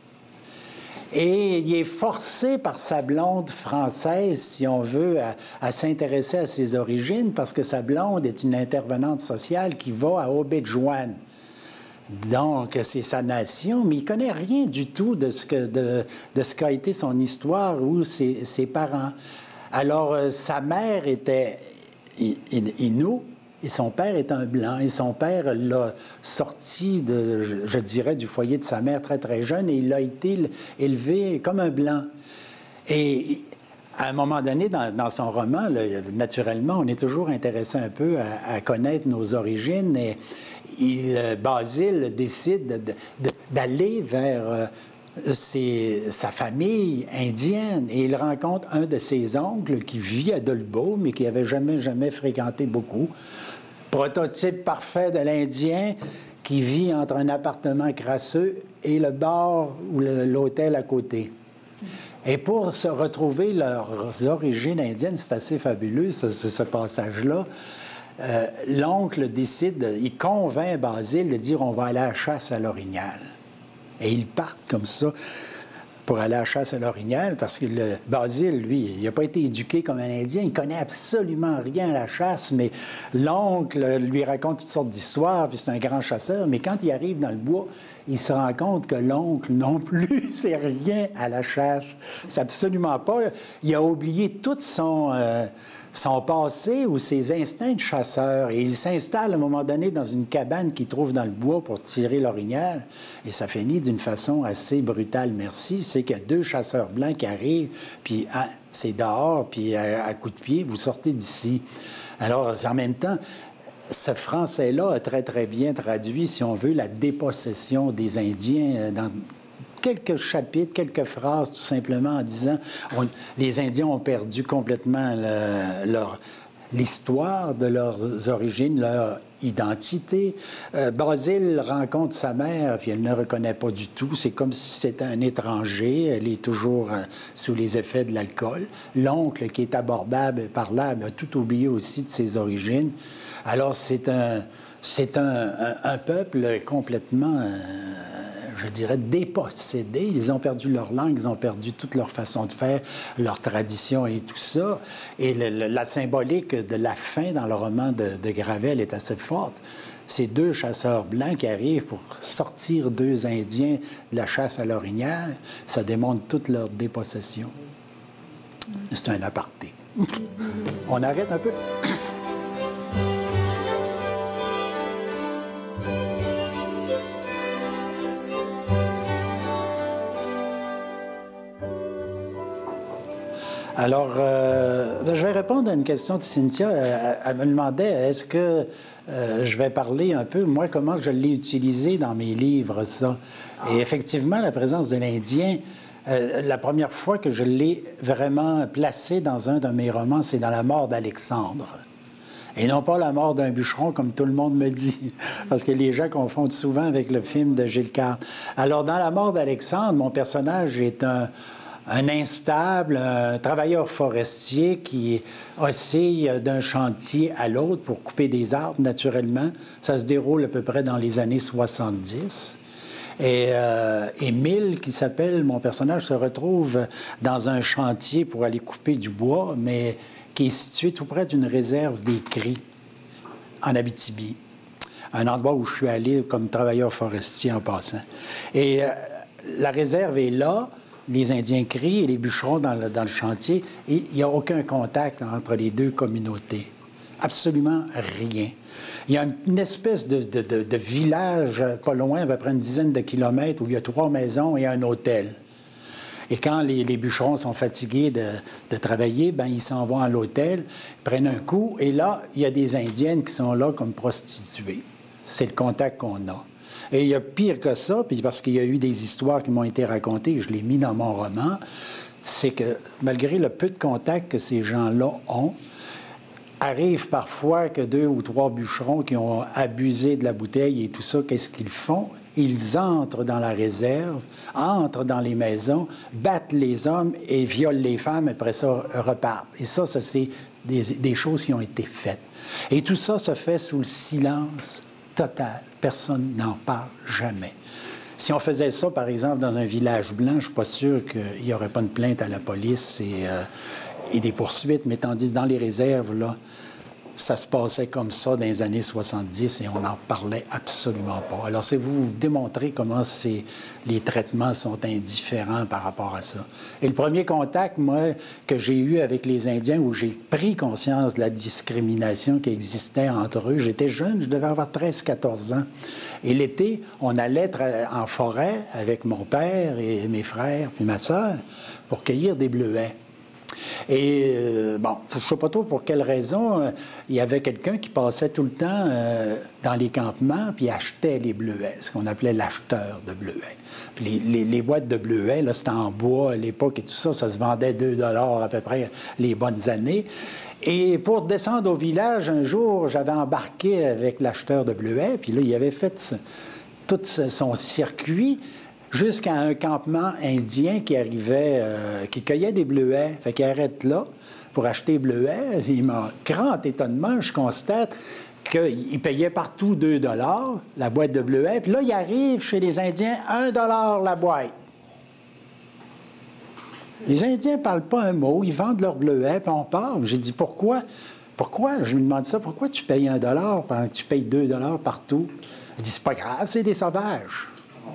Et il est forcé par sa blonde française, si on veut, à s'intéresser à ses origines, parce que sa blonde est une intervenante sociale qui va à Obidjouane. Donc, c'est sa nation, mais il ne connaît rien du tout de ce qu'a été son histoire ou ses parents. Alors, sa mère était Inou et son père est un blanc. Et son père l'a sorti, je dirais, du foyer de sa mère très, très jeune et il a été élevé comme un blanc. Et à un moment donné, dans son roman, là, naturellement, on est toujours intéressé un peu à connaître nos origines. Et Basile décide d'aller vers sa famille indienne et il rencontre un de ses oncles qui vit à Dolbeau, mais qui n'avait jamais fréquenté beaucoup. Prototype parfait de l'Indien qui vit entre un appartement crasseux et le bar ou l'hôtel à côté. Et pour se retrouver leurs origines indiennes, c'est assez fabuleux, ce passage-là. L'oncle décide, il convainc Basile de dire on va aller à la chasse à l'Orignal. Et ils partent comme ça pour aller à la chasse à l'Orignal parce que Basile, lui, il n'a pas été éduqué comme un Indien, il ne connaît absolument rien à la chasse, mais l'oncle lui raconte toutes sortes d'histoires, puis c'est un grand chasseur, mais quand il arrive dans le bois, il se rend compte que l'oncle non plus sait rien à la chasse. C'est absolument pas. Il a oublié tout son passé ou ses instincts de chasseur. Et il s'installe à un moment donné dans une cabane qu'il trouve dans le bois pour tirer l'orignal. Et ça finit d'une façon assez brutale, merci. C'est qu'il y a deux chasseurs blancs qui arrivent, puis c'est dehors, puis à coups de pied, vous sortez d'ici. Alors, en même temps, ce français-là a très, très bien traduit, si on veut, la dépossession des Indiens dans quelques chapitres, quelques phrases, tout simplement en disant les Indiens ont perdu complètement l'histoire de leurs origines, leur identité. Basile rencontre sa mère, puis elle ne le reconnaît pas du tout. C'est comme si c'était un étranger. Elle est toujours sous les effets de l'alcool. L'oncle, qui est abordable et parlable, a tout oublié aussi de ses origines. Alors, c'est un peuple complètement, je dirais, dépossédé. Ils ont perdu leur langue, ils ont perdu toute leur façon de faire, leur tradition et tout ça. Et la symbolique de la fin dans le roman de Gravel est assez forte. C'est deux chasseurs blancs qui arrivent pour sortir deux Indiens de la chasse à l'orignal. Ça démontre toute leur dépossession. C'est un aparté. On arrête un peu? Alors, je vais répondre à une question de Cynthia. Elle me demandait, est-ce que je vais parler un peu, moi, comment je l'ai utilisé dans mes livres, ça. Et effectivement, la présence de l'Indien, la première fois que je l'ai vraiment placé dans un de mes romans, c'est dans La mort d'Alexandre. Et non pas La mort d'un bûcheron, comme tout le monde me dit, parce que les gens confondent souvent avec le film de Gilles Carle. Alors, dans La mort d'Alexandre, mon personnage est un instable, un travailleur forestier qui oscille d'un chantier à l'autre pour couper des arbres, naturellement. Ça se déroule à peu près dans les années 70. Et Émile, qui s'appelle, mon personnage, se retrouve dans un chantier pour aller couper du bois, mais qui est situé tout près d'une réserve des cris, en Abitibi. Un endroit où je suis allé comme travailleur forestier en passant. Et la réserve est là, les Indiens crient et les bûcherons dans le chantier, et il n'y a aucun contact entre les deux communautés. Absolument rien. Il y a une espèce de village pas loin, à peu près une dizaine de kilomètres, où il y a 3 maisons et un hôtel. Et quand les bûcherons sont fatigués de travailler, bien, ils s'en vont à l'hôtel, prennent un coup, et là, il y a des Indiennes qui sont là comme prostituées. C'est le contact qu'on a. Et il y a pire que ça, puis parce qu'il y a eu des histoires qui m'ont été racontées, je l'ai mis dans mon roman, c'est que malgré le peu de contact que ces gens-là ont, arrive parfois que 2 ou 3 bûcherons qui ont abusé de la bouteille et tout ça, qu'est-ce qu'ils font? Ils entrent dans la réserve, entrent dans les maisons, battent les hommes et violent les femmes, après ça, repartent. Et ça c'est des choses qui ont été faites. Et tout ça se fait sous le silence total. Personne n'en parle jamais. Si on faisait ça, par exemple, dans un village blanc, je ne suis pas sûr qu'il n'y aurait pas une plainte à la police et des poursuites, mais tandis que dans les réserves, là, ça se passait comme ça dans les années 70 et on n'en parlait absolument pas. Alors, c'est vous démontrer comment les traitements sont indifférents par rapport à ça. Et le premier contact, moi, que j'ai eu avec les Indiens, où j'ai pris conscience de la discrimination qui existait entre eux, j'étais jeune, je devais avoir 13-14 ans. Et l'été, on allait en forêt avec mon père et mes frères, puis ma sœur, pour cueillir des bleuets. Et, bon, je ne sais pas trop pour quelle raison, il y avait quelqu'un qui passait tout le temps dans les campements puis achetait les bleuets, ce qu'on appelait l'acheteur de bleuets. Puis les boîtes de bleuets, là, c'était en bois à l'époque et tout ça, ça se vendait 2 $ à peu près les bonnes années. Et pour descendre au village, un jour, j'avais embarqué avec l'acheteur de bleuets, puis là, il avait fait tout son circuit jusqu'à un campement indien qui arrivait, qui cueillait des bleuets. Fait qu'il arrête là pour acheter des bleuets. Et mon grand étonnement, je constate qu'il payait partout 2 $ la boîte de bleuets. Puis là, il arrive chez les Indiens 1 $ la boîte. Les Indiens ne parlent pas un mot, ils vendent leurs bleuets, puis on part. J'ai dit, pourquoi? Pourquoi? Je me demande ça, pourquoi tu payes 1 $ pendant que tu payes 2 $ partout? Je dis, c'est pas grave, c'est des sauvages.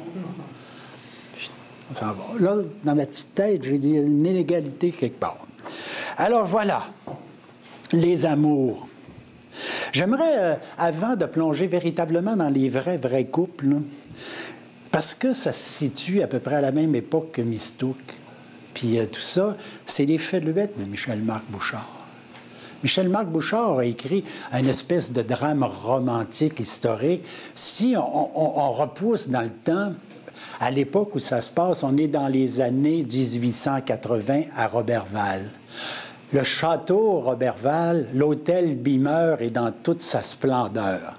Ça va. Là, dans ma petite tête, j'ai dit, il y a une inégalité quelque part. Alors voilà, les amours. J'aimerais, avant de plonger véritablement dans les vrais couples, là, parce que ça se situe à peu près à la même époque que Mistook, puis tout ça, c'est les Feluettes de Michel-Marc Bouchard. Michel-Marc Bouchard a écrit une espèce de drame romantique historique. Si on repousse dans le temps, à l'époque où ça se passe, on est dans les années 1880 à Roberval. Le château Roberval, l'hôtel Beamer est dans toute sa splendeur.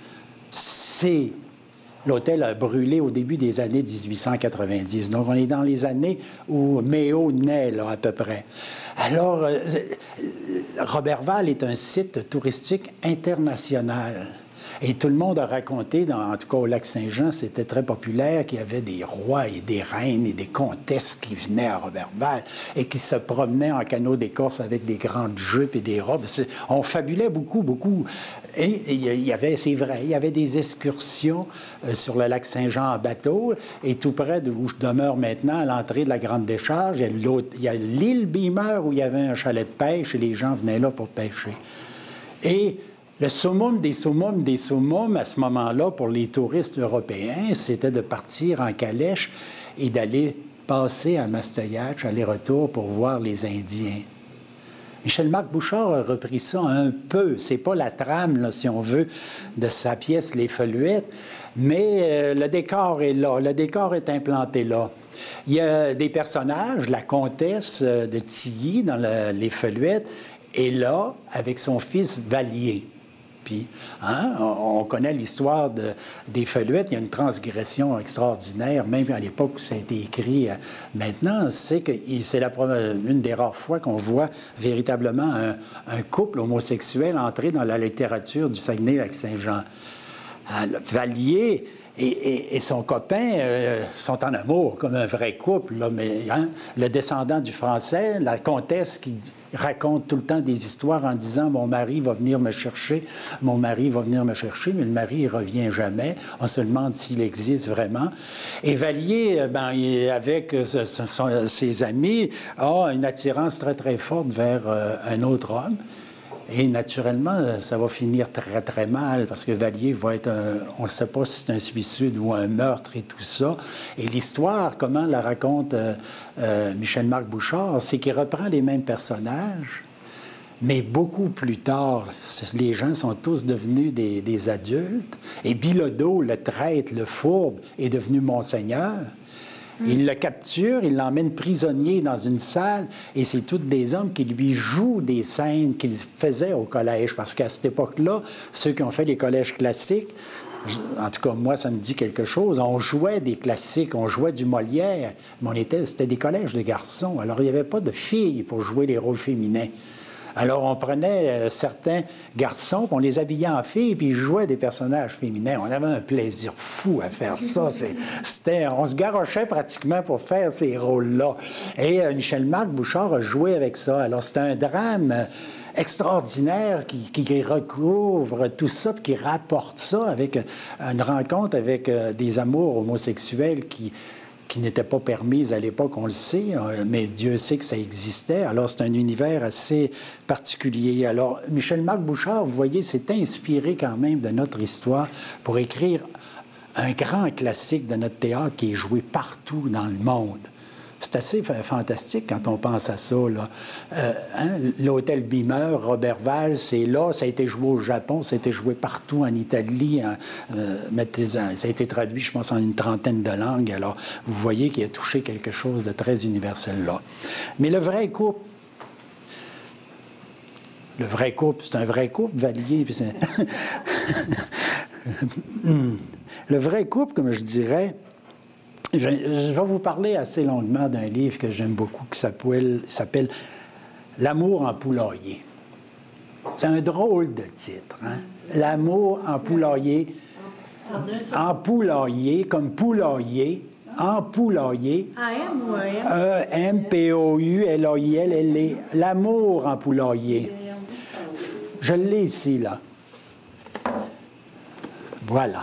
L'hôtel a brûlé au début des années 1890. Donc, on est dans les années où Méo naît, là, à peu près. Alors, Roberval est un site touristique international. Et tout le monde a raconté, en tout cas au Lac-Saint-Jean, c'était très populaire, qu'il y avait des rois et des reines et des comtesses qui venaient à Roberval et qui se promenaient en canot d'écorce avec des grandes jupes et des robes. On fabulait beaucoup. Et il y avait, c'est vrai, il y avait des excursions sur le Lac-Saint-Jean en bateau. Et tout près d'où je demeure maintenant, à l'entrée de la Grande Décharge, il y a l'île Beamer où il y avait un chalet de pêche et les gens venaient là pour pêcher. Et le summum des summums, à ce moment-là, pour les touristes européens, c'était de partir en calèche et d'aller passer à Mastoyatch, aller-retour, pour voir les Indiens. Michel-Marc Bouchard a repris ça un peu. C'est pas la trame, là, si on veut, de sa pièce Les Feluettes, mais le décor est là, le décor est implanté là. Il y a des personnages, la comtesse de Tilly, dans Les Feluettes, est là avec son fils Valier. Puis, on connaît l'histoire des Feluettes. Il y a une transgression extraordinaire, même à l'époque où ça a été écrit. Maintenant, c'est une des rares fois qu'on voit véritablement un couple homosexuel entrer dans la littérature du Saguenay-Lac-Saint-Jean. Valier Et son copain sont en amour, comme un vrai couple. Là, mais le descendant du français, la comtesse qui raconte tout le temps des histoires en disant « Mon mari va venir me chercher, mon mari va venir me chercher », mais le mari, il revient jamais. On se demande s'il existe vraiment. Et Vallier, avec ses amis, a une attirance très, très forte vers un autre homme. Et naturellement, ça va finir très, très mal parce que Vallier va être on ne sait pas si c'est un suicide ou un meurtre et tout ça. Et l'histoire, comment la raconte Michel-Marc Bouchard, c'est qu'il reprend les mêmes personnages, mais beaucoup plus tard. Les gens sont tous devenus des adultes. Et Bilodeau, le traître, le fourbe, est devenu Monseigneur. Il le capture, il l'emmène prisonnier dans une salle et c'est tous des hommes qui lui jouent des scènes qu'ils faisaient au collège. Parce qu'à cette époque-là, ceux qui ont fait les collèges classiques, en tout cas, moi, ça me dit quelque chose, on jouait des classiques, on jouait du Molière, mais c'était des collèges de garçons. Alors, il n'y avait pas de filles pour jouer les rôles féminins. Alors, on prenait certains garçons, puis on les habillait en filles, puis ils jouaient des personnages féminins. On avait un plaisir fou à faire ça. On se garochait pratiquement pour faire ces rôles-là. Et Michel-Marc Bouchard a joué avec ça. Alors, c'était un drame extraordinaire qui recouvre tout ça, puis qui rapporte ça avec une rencontre avec des amours homosexuels qui n'était pas permise à l'époque, on le sait, mais Dieu sait que ça existait. Alors, c'est un univers assez particulier. Alors, Michel-Marc Bouchard, vous voyez, s'est inspiré quand même de notre histoire pour écrire un grand classique de notre théâtre qui est joué partout dans le monde. C'est assez fantastique quand on pense à ça, là. L'Hôtel Beamer, Robert Val, c'est là. Ça a été joué au Japon, ça a été joué partout en Italie. Ça a été traduit, je pense, en une trentaine de langues. Alors, vous voyez qu'il a touché quelque chose de très universel là. Mais le vrai couple, c'est un vrai couple, Vallier. Puis le vrai couple, comme je dirais... Je vais vous parler assez longuement d'un livre que j'aime beaucoup qui s'appelle « L'amour en poulailler ». C'est un drôle de titre, hein? L'amour en poulailler. En poulailler, comme poulailler, en poulailler. A-M ou A-M? E-M-P-O-U-L-A-I-L-L-E. L'amour en poulailler. Je l'ai ici, là. Voilà.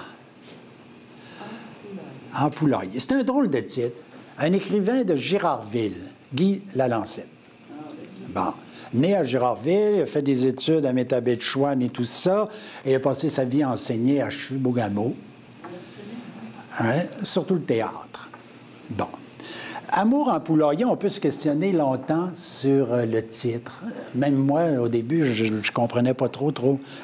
En poulailler. C'est un drôle de titre. Un écrivain de Girardville, Guy Lalancette. Bon. Né à Girardville, il a fait des études à Métabetchouane et tout ça, et il a passé sa vie à enseigner à Chibougamau. Surtout le théâtre. Bon. Amour en poulailler, on peut se questionner longtemps sur le titre. Même moi, au début, je ne comprenais pas trop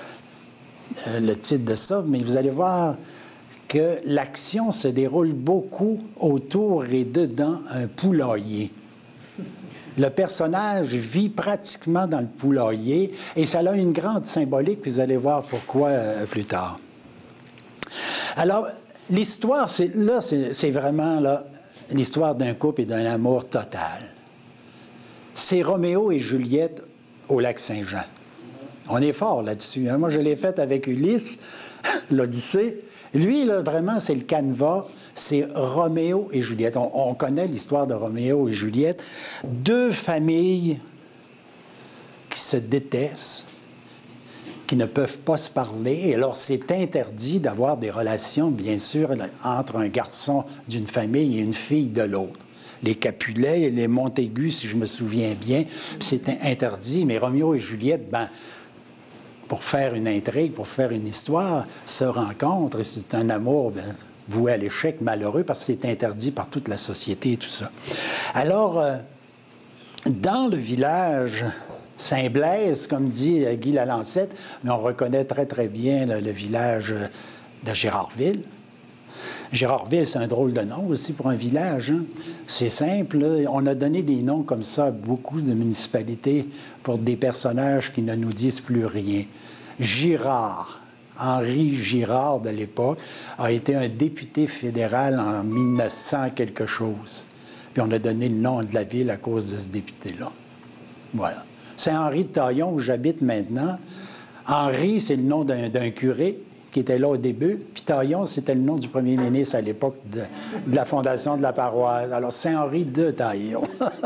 le titre de ça, mais vous allez voir que l'action se déroule beaucoup autour et dedans un poulailler. Le personnage vit pratiquement dans le poulailler et ça a une grande symbolique, puis vous allez voir pourquoi plus tard. Alors, l'histoire, c'est vraiment là, l'histoire d'un couple et d'un amour total. C'est Roméo et Juliette au Lac-Saint-Jean. On est fort là-dessus, hein? Moi, je l'ai fait avec Ulysse, l'Odyssée. Lui, là, vraiment, c'est le canevas, c'est Roméo et Juliette. On connaît l'histoire de Roméo et Juliette. Deux familles qui se détestent, qui ne peuvent pas se parler. Et alors, c'est interdit d'avoir des relations, bien sûr, entre un garçon d'une famille et une fille de l'autre. Les Capulet et les Montaigu, si je me souviens bien, c'est interdit. Mais Roméo et Juliette, pour faire une intrigue, pour faire une histoire, se rencontrent et c'est un amour voué à l'échec, malheureux, parce que c'est interdit par toute la société et tout ça. Alors, dans le village Saint-Blaise, comme dit Guy Lalancette, mais on reconnaît très, très bien le village de Girardville. Girardville, c'est un drôle de nom aussi pour un village, hein? C'est simple, là. On a donné des noms comme ça à beaucoup de municipalités pour des personnages qui ne nous disent plus rien. Girard, Henri Girard de l'époque, a été un député fédéral en 1900 quelque chose. Puis on a donné le nom de la ville à cause de ce député-là. Voilà. Saint-Henri de Taillon, où j'habite maintenant. Henri, c'est le nom d'un curé qui était là au début. Puis Taillon, c'était le nom du premier ministre à l'époque de la fondation de la paroisse. Alors, Saint-Henri de Taillon.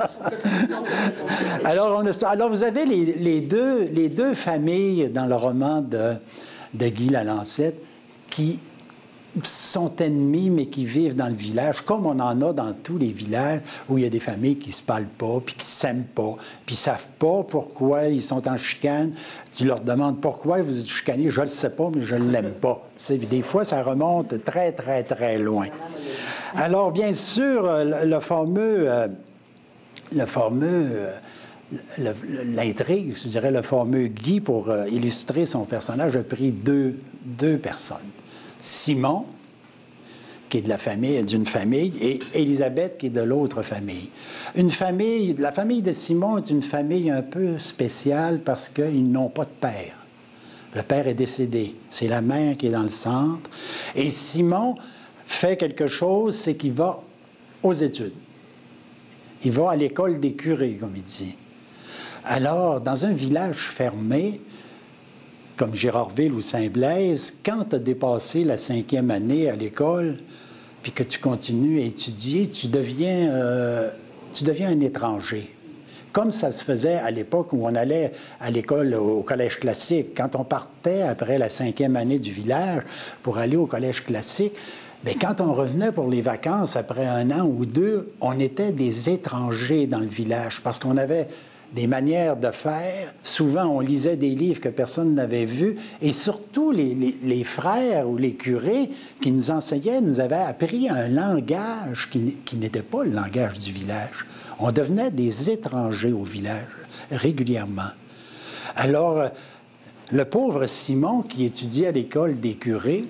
Alors, vous avez les deux familles dans le roman de Guy Lalancette qui sont ennemis, mais qui vivent dans le village, comme on en a dans tous les villages où il y a des familles qui ne se parlent pas, puis qui ne s'aiment pas, puis qui ne savent pas pourquoi ils sont en chicane. Tu leur demandes pourquoi vous êtes chicanés, je ne le sais pas, mais je ne l'aime pas. Des fois, ça remonte très, très, très loin. Alors, bien sûr, l'intrigue, je dirais, le fameux Guy, pour illustrer son personnage, a pris deux personnes. Simon, qui est d'une famille, et Élisabeth, qui est de l'autre famille. La famille de Simon est une famille un peu spéciale parce qu'ils n'ont pas de père. Le père est décédé. C'est la mère qui est dans le centre. Et Simon fait quelque chose, c'est qu'il va aux études. Il va à l'école des curés, comme il dit. Alors, dans un village fermé, comme Girardville ou Saint-Blaise, quand tu as dépassé la 5e année à l'école, puis que tu continues à étudier, tu deviens un étranger. Comme ça se faisait à l'époque où on allait à l'école, au collège classique. Quand on partait après la 5e année du village pour aller au collège classique, bien, quand on revenait pour les vacances après 1 an ou 2, on était des étrangers dans le village parce qu'on avait des manières de faire. Souvent, on lisait des livres que personne n'avait vus. Et surtout, les frères ou les curés qui nous enseignaient nous avaient appris un langage qui n'était pas le langage du village. On devenait des étrangers au village, régulièrement. Alors, le pauvre Simon, qui étudiait à l'école des curés,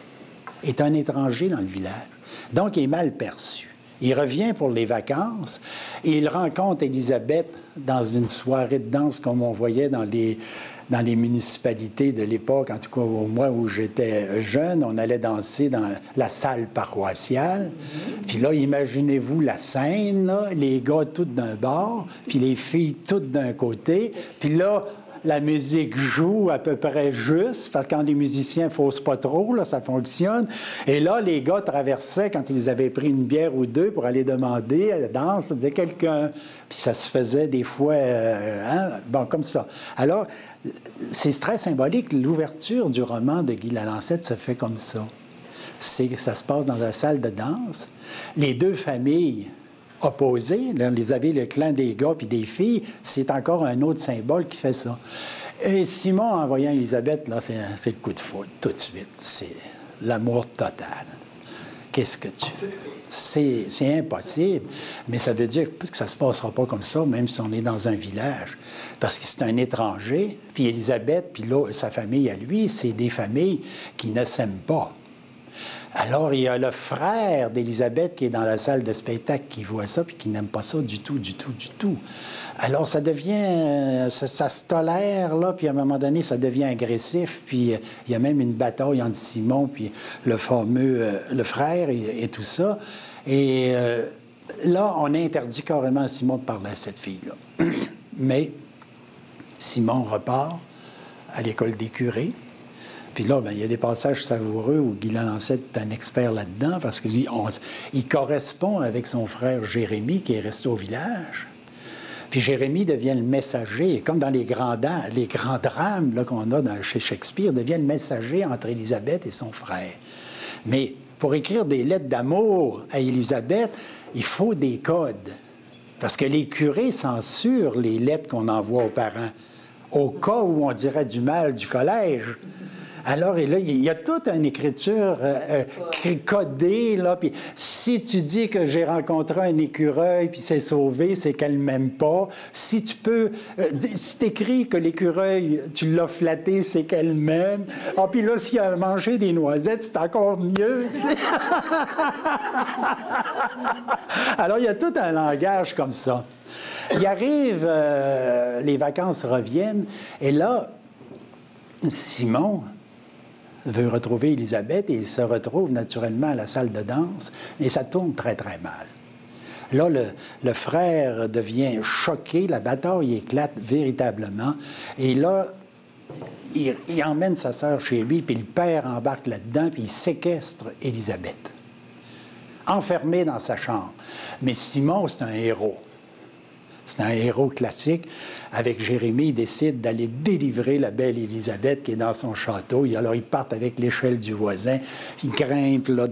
est un étranger dans le village. Donc, il est mal perçu. Il revient pour les vacances et il rencontre Élisabeth dans une soirée de danse comme on voyait dans les municipalités de l'époque, en tout cas au mois où j'étais jeune. On allait danser dans la salle paroissiale. Puis là, imaginez-vous la scène, là, les gars tous d'un bord, puis les filles toutes d'un côté. Puis là, la musique joue à peu près juste, parce que quand les musiciens ne faussent pas trop, là, ça fonctionne. Et là, les gars traversaient, quand ils avaient pris une bière ou deux, pour aller demander à la danse de quelqu'un. Puis ça se faisait des fois, comme ça. Alors, c'est très symbolique. L'ouverture du roman de Guy Lalancette se fait comme ça. Ça se passe dans la salle de danse. Les deux familles opposés, là, vous avez le clan des gars puis des filles, c'est encore un autre symbole qui fait ça. Et Simon, en voyant Élisabeth, là, c'est le coup de foudre, tout de suite. C'est l'amour total. Qu'est-ce que tu veux? C'est impossible, mais ça veut dire que ça ne se passera pas comme ça, même si on est dans un village, parce que c'est un étranger, puis Élisabeth, puis là, sa famille à lui, c'est des familles qui ne s'aiment pas. Alors, il y a le frère d'Élisabeth qui est dans la salle de spectacle qui voit ça puis qui n'aime pas ça du tout, du tout, du tout. Alors, ça devient... ça se tolère, là, puis à un moment donné, ça devient agressif. Puis il y a même une bataille entre Simon puis le fameux... le frère et tout ça. Et là, on a interdit carrément à Simon de parler à cette fille-là. Mais Simon repart à l'école des curés. Puis là, bien, il y a des passages savoureux où Guy Lalancette est un expert là-dedans parce qu'il correspond avec son frère Jérémie qui est resté au village. Puis Jérémie devient le messager, comme dans les grands drames là, qu'on a chez Shakespeare, devient le messager entre Élisabeth et son frère. Mais pour écrire des lettres d'amour à Élisabeth, il faut des codes. Parce que les curés censurent les lettres qu'on envoie aux parents, au cas où on dirait du mal du collège. Alors, et là, il y a toute une écriture codée, là. Puis si tu dis que j'ai rencontré un écureuil puis c'est sauvé, c'est qu'elle ne m'aime pas. Si tu peux... si tu écris que l'écureuil, tu l'as flatté, c'est qu'elle m'aime. Ah, puis là, s'il a mangé des noisettes, c'est encore mieux, tu sais. Alors, il y a tout un langage comme ça. Il arrive, les vacances reviennent, et là, Simon veut retrouver Élisabeth et il se retrouve naturellement à la salle de danse et ça tourne très, très mal. Là, le frère devient choqué, la bataille éclate véritablement et là, il emmène sa sœur chez lui, puis le père embarque là-dedans, puis il séquestre Élisabeth, enfermée dans sa chambre. Mais Simon, c'est un héros. C'est un héros classique. Avec Jérémie, il décide d'aller délivrer la belle Élisabeth qui est dans son château. Alors, ils partent avec l'échelle du voisin. Ils grimpent là,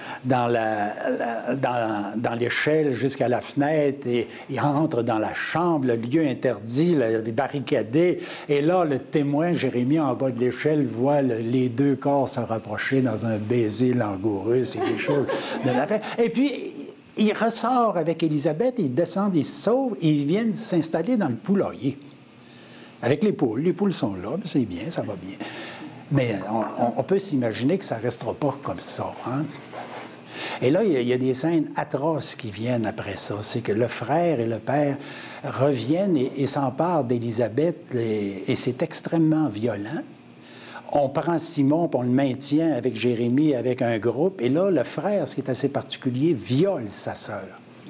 dans l'échelle jusqu'à la fenêtre et ils entrent dans la chambre, le lieu interdit, barricadé. Et là, le témoin, Jérémie, en bas de l'échelle, voit les deux corps se rapprocher dans un baiser langoureux. C'est quelque chose de la fête. Et puis, il ressort avec Élisabeth, ils descendent, ils se sauvent, et ils viennent s'installer dans le poulailler. Avec les poules. Les poules sont là, c'est bien, ça va bien. Mais on peut s'imaginer que ça ne restera pas comme ça. Hein? Et là, il y a des scènes atroces qui viennent après ça. C'est que le frère et le père reviennent et s'emparent d'Élisabeth, et c'est extrêmement violent. On prend Simon, puis on le maintient avec Jérémie, avec un groupe. Et là, le frère, ce qui est assez particulier, viole sa sœur.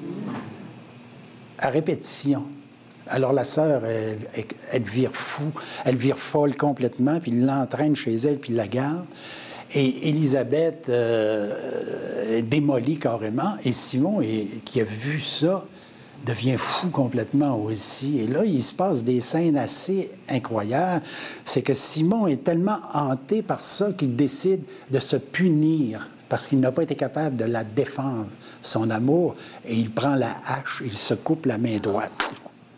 À répétition. Alors la sœur, elle vire fou, elle vire folle complètement, puis il l'entraîne chez elle, puis il la garde. Et Élisabeth est démolie carrément. Et Simon, qui a vu ça, devient fou complètement aussi. Et là, il se passe des scènes assez incroyables. C'est que Simon est tellement hanté par ça qu'il décide de se punir parce qu'il n'a pas été capable de la défendre, son amour, et il prend la hache, il se coupe la main droite.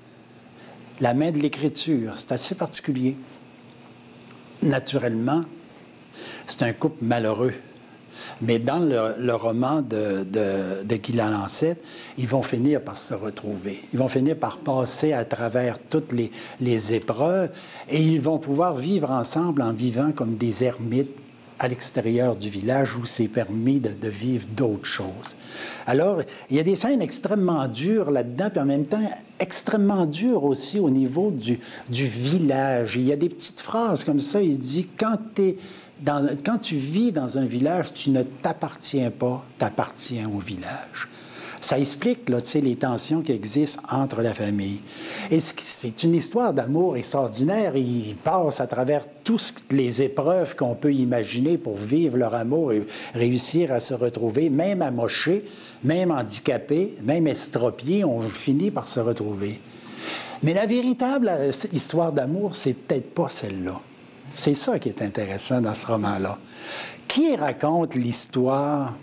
La main de l'Écriture, c'est assez particulier. Naturellement, c'est un couple malheureux. Mais dans le roman de Guy Lalancette, ils vont finir par se retrouver. Ils vont finir par passer à travers toutes les épreuves et ils vont pouvoir vivre ensemble en vivant comme des ermites à l'extérieur du village où c'est permis de vivre d'autres choses. Alors, il y a des scènes extrêmement dures là-dedans, puis en même temps extrêmement dures aussi au niveau du village. Il y a des petites phrases comme ça, il dit « Quand tu vis dans un village, tu ne t'appartiens pas, t'appartiens au village. » Ça explique là, les tensions qui existent entre la famille. Et c'est une histoire d'amour extraordinaire. Il passe à travers toutes les épreuves qu'on peut imaginer pour vivre leur amour et réussir à se retrouver, même amochés, même handicapés, même estropiés, on finit par se retrouver. Mais la véritable histoire d'amour, c'est peut-être pas celle-là. C'est ça qui est intéressant dans ce roman-là. Qui raconte l'histoire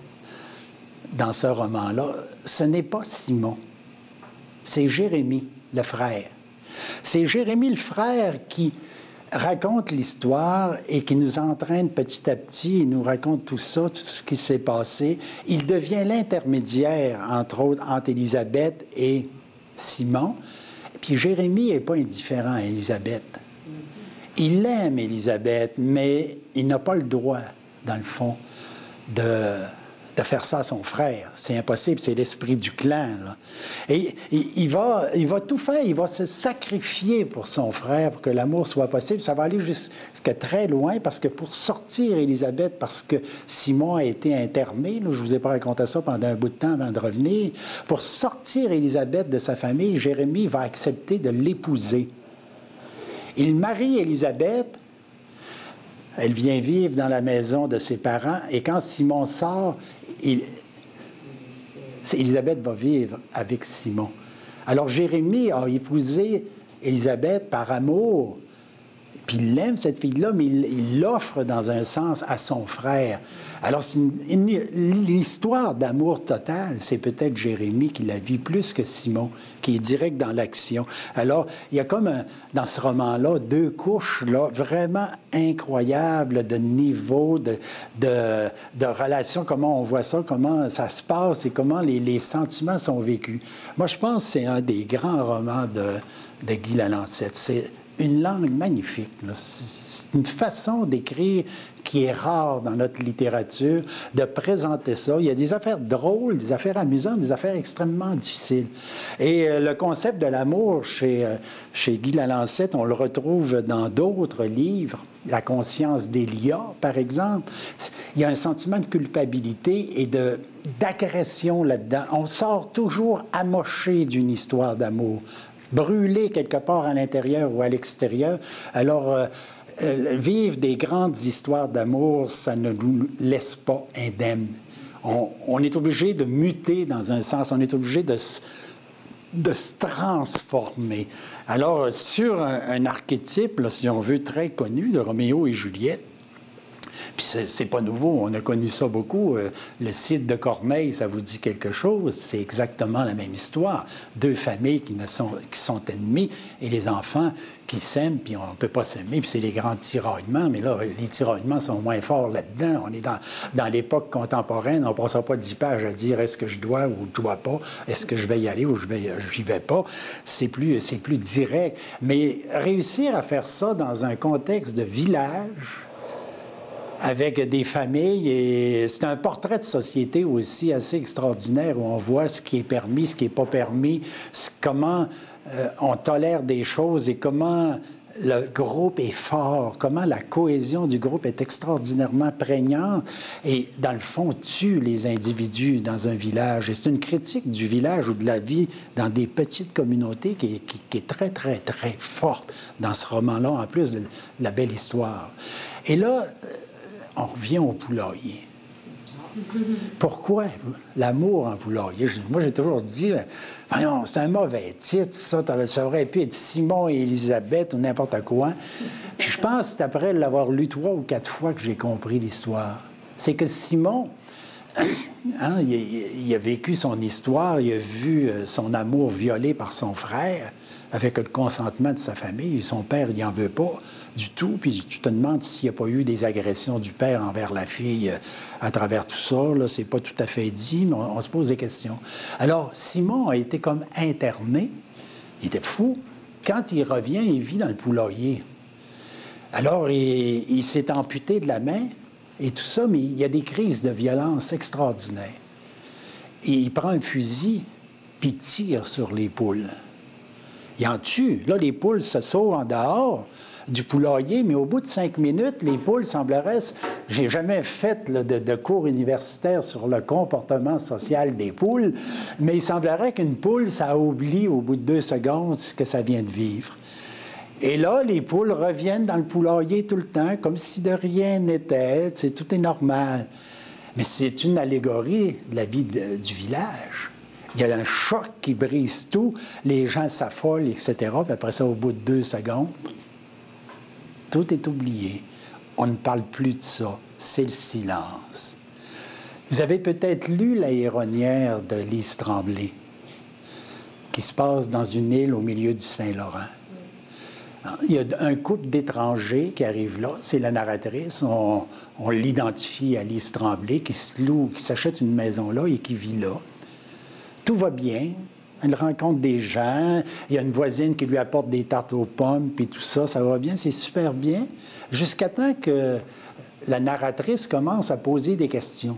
dans ce roman-là? Ce n'est pas Simon. C'est Jérémie, le frère. C'est Jérémie, le frère, qui raconte l'histoire et qui nous entraîne petit à petit. Il nous raconte tout ça, tout ce qui s'est passé. Il devient l'intermédiaire, entre autres, entre Élisabeth et Simon. Puis Jérémie n'est pas indifférent à Élisabeth. Il aime Élisabeth, mais il n'a pas le droit, dans le fond, de faire ça à son frère. C'est impossible, c'est l'esprit du clan, là. Et il va tout faire, il va se sacrifier pour son frère, pour que l'amour soit possible. Ça va aller jusqu'à très loin, parce que pour sortir Élisabeth, parce que Simon a été interné, là, je ne vous ai pas raconté ça pendant un bout de temps avant de revenir, pour sortir Élisabeth de sa famille, Jérémie va accepter de l'épouser. Il marie Élisabeth, elle vient vivre dans la maison de ses parents, et quand Simon sort, Élisabeth va vivre avec Simon. Alors Jérémie a épousé Élisabeth par amour, puis il aime cette fille-là, mais il l'offre dans un sens à son frère. Alors c'est l'histoire d'amour total, c'est peut-être Jérémie qui la vit plus que Simon, qui est direct dans l'action. Alors il y a comme dans ce roman-là deux couches là, vraiment incroyables de niveau, de relation, comment on voit ça, comment ça se passe et comment les sentiments sont vécus. Moi, je pense que c'est un des grands romans de Guy Lalancette. C'est une langue magnifique. C'est une façon d'écrire qui est rare dans notre littérature, de présenter ça. Il y a des affaires drôles, des affaires amusantes, des affaires extrêmement difficiles. Et le concept de l'amour chez Guy Lalancette, on le retrouve dans d'autres livres. La conscience d'Élia, par exemple. Il y a un sentiment de culpabilité et d'agression là-dedans. On sort toujours amoché d'une histoire d'amour. brûlés quelque part à l'intérieur ou à l'extérieur. Alors, vivre des grandes histoires d'amour, ça ne nous laisse pas indemnes. On est obligé de muter dans un sens, on est obligé de se transformer. Alors, sur un archétype, là, si on veut, très connu, de Roméo et Juliette, puis c'est pas nouveau, on a connu ça beaucoup. Le Cid de Corneille, ça vous dit quelque chose? C'est exactement la même histoire. Deux familles qui sont ennemies et les enfants qui s'aiment, puis on ne peut pas s'aimer, puis c'est les grands tiraillements. Mais là, les tiraillements sont moins forts là-dedans. On est dans l'époque contemporaine, on ne passera pas 10 pages à dire est-ce que je dois ou je ne dois pas, est-ce que je vais y aller ou je n'y vais pas. C'est plus direct. Mais réussir à faire ça dans un contexte de village, avec des familles, et c'est un portrait de société aussi assez extraordinaire où on voit ce qui est permis, ce qui n'est pas permis, comment on tolère des choses et comment le groupe est fort, comment la cohésion du groupe est extraordinairement prégnante et, dans le fond, tue les individus dans un village. Et c'est une critique du village ou de la vie dans des petites communautés qui est très, très, très forte dans ce roman-là, en plus de la belle histoire. Et là, on revient au poulailler. Pourquoi l'amour en poulailler? Moi, j'ai toujours dit, voyons, c'est un mauvais titre, ça aurait pu être Simon et Élisabeth ou n'importe quoi. Puis je pense que c'est après l'avoir lu 3 ou 4 fois que j'ai compris l'histoire. C'est que Simon, il a vécu son histoire, il a vu son amour violé par son frère, avec le consentement de sa famille. Son père, il n'en veut pas du tout. Puis tu te demandes s'il n'y a pas eu des agressions du père envers la fille à travers tout ça. Là, c'est pas tout à fait dit, mais on se pose des questions. Alors, Simon a été comme interné. Il était fou. Quand il revient, il vit dans le poulailler. Alors, il s'est amputé de la main et tout ça, mais il y a des crises de violence extraordinaires. Et il prend un fusil, puis il tire sur les poules. Il en tue. Là, les poules se sauvent en dehors du poulailler, mais au bout de 5 minutes, les poules sembleraient... J'ai jamais fait de cours universitaire sur le comportement social des poules, mais il semblerait qu'une poule, ça oublie au bout de 2 secondes ce que ça vient de vivre. Et là, les poules reviennent dans le poulailler tout le temps, comme si de rien n'était, tout est normal. Mais c'est une allégorie de la vie du village. Il y a un choc qui brise tout, les gens s'affolent, etc. Puis après ça, au bout de 2 secondes, tout est oublié. On ne parle plus de ça. C'est le silence. Vous avez peut-être lu La Héronnière de Lise Tremblay, qui se passe dans une île au milieu du Saint-Laurent. Il y a un couple d'étrangers qui arrive là. C'est la narratrice. On l'identifie à Lise Tremblay, qui s'achète une maison là et qui vit là. Tout va bien. Elle rencontre des gens. Il y a une voisine qui lui apporte des tartes aux pommes, puis tout ça, ça va bien, c'est super bien. Jusqu'à temps que la narratrice commence à poser des questions.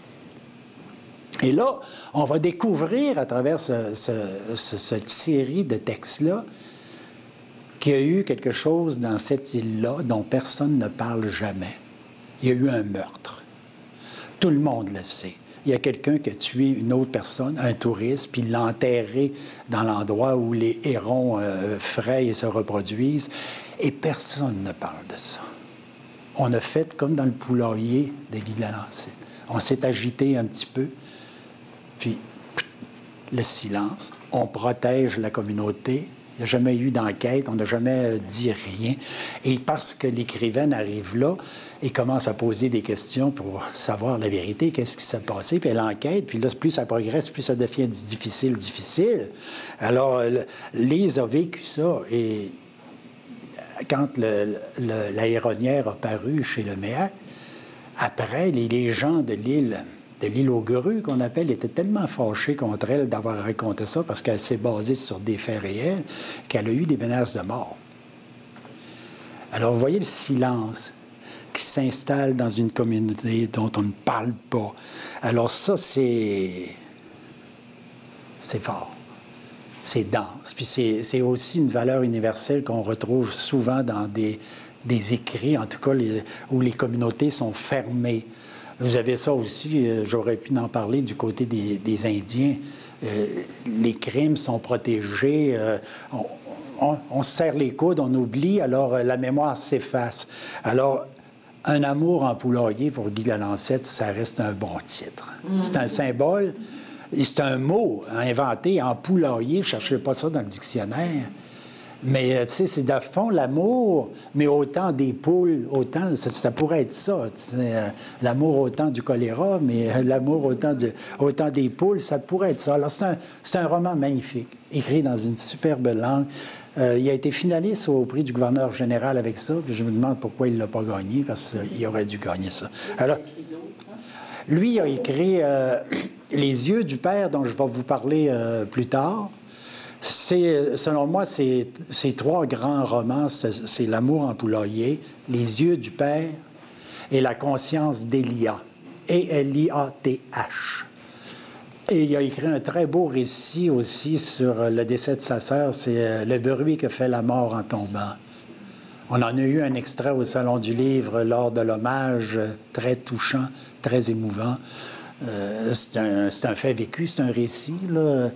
Et là, on va découvrir à travers cette série de textes-là qu'il y a eu quelque chose dans cette île-là dont personne ne parle jamais. Il y a eu un meurtre. Tout le monde le sait. Il y a quelqu'un qui a tué une autre personne, un touriste, puis l'a enterré dans l'endroit où les hérons frayent et se reproduisent. Et personne ne parle de ça. On a fait comme dans le poulailler de l'île-à-Lancet. On s'est agité un petit peu, puis le silence. On protège la communauté. Il n'y a jamais eu d'enquête, on n'a jamais dit rien. Et parce que l'écrivaine arrive là et commence à poser des questions pour savoir la vérité, qu'est-ce qui s'est passé, puis elle enquête, puis là, plus ça progresse, plus ça devient difficile. Alors, Lise a vécu ça, et quand la Héronnière a paru chez Lemaitre, après, les gens de l'île aux grues, qu'on appelle, était tellement fâchée contre elle d'avoir raconté ça parce qu'elle s'est basée sur des faits réels qu'elle a eu des menaces de mort. Alors, vous voyez le silence qui s'installe dans une communauté dont on ne parle pas. Alors ça, c'est fort. C'est dense. Puis c'est aussi une valeur universelle qu'on retrouve souvent dans des écrits, en tout cas, où les communautés sont fermées. Vous avez ça aussi, j'aurais pu en parler du côté des Indiens. les crimes sont protégés, on se serre les coudes, on oublie, alors la mémoire s'efface. Alors, un amour en poulailler pour Guy Lalancette, ça reste un bon titre. C'est un symbole, et c'est un mot inventé en poulailler, je ne cherchais pas ça dans le dictionnaire. Mais, tu sais, c'est de fond l'amour, mais autant des poules, autant, ça pourrait être ça, l'amour autant du choléra, mais l'amour autant des poules, ça pourrait être ça. Alors, c'est un roman magnifique, écrit dans une superbe langue. Il a été finaliste au prix du gouverneur général avec ça, puis je me demande pourquoi il ne l'a pas gagné, parce qu'il aurait dû gagner ça. Alors, lui, il a écrit Les yeux du père, dont je vais vous parler plus tard. Selon moi, ces trois grands romans, c'est L'amour en poulailler, Les yeux du père et La conscience d'Elia, E-L-I-A-T-H. Et il a écrit un très beau récit aussi sur le décès de sa sœur, c'est Le bruit que fait la mort en tombant. On en a eu un extrait au Salon du Livre lors de l'hommage, très touchant, très émouvant. C'est un fait vécu, c'est un récit, là.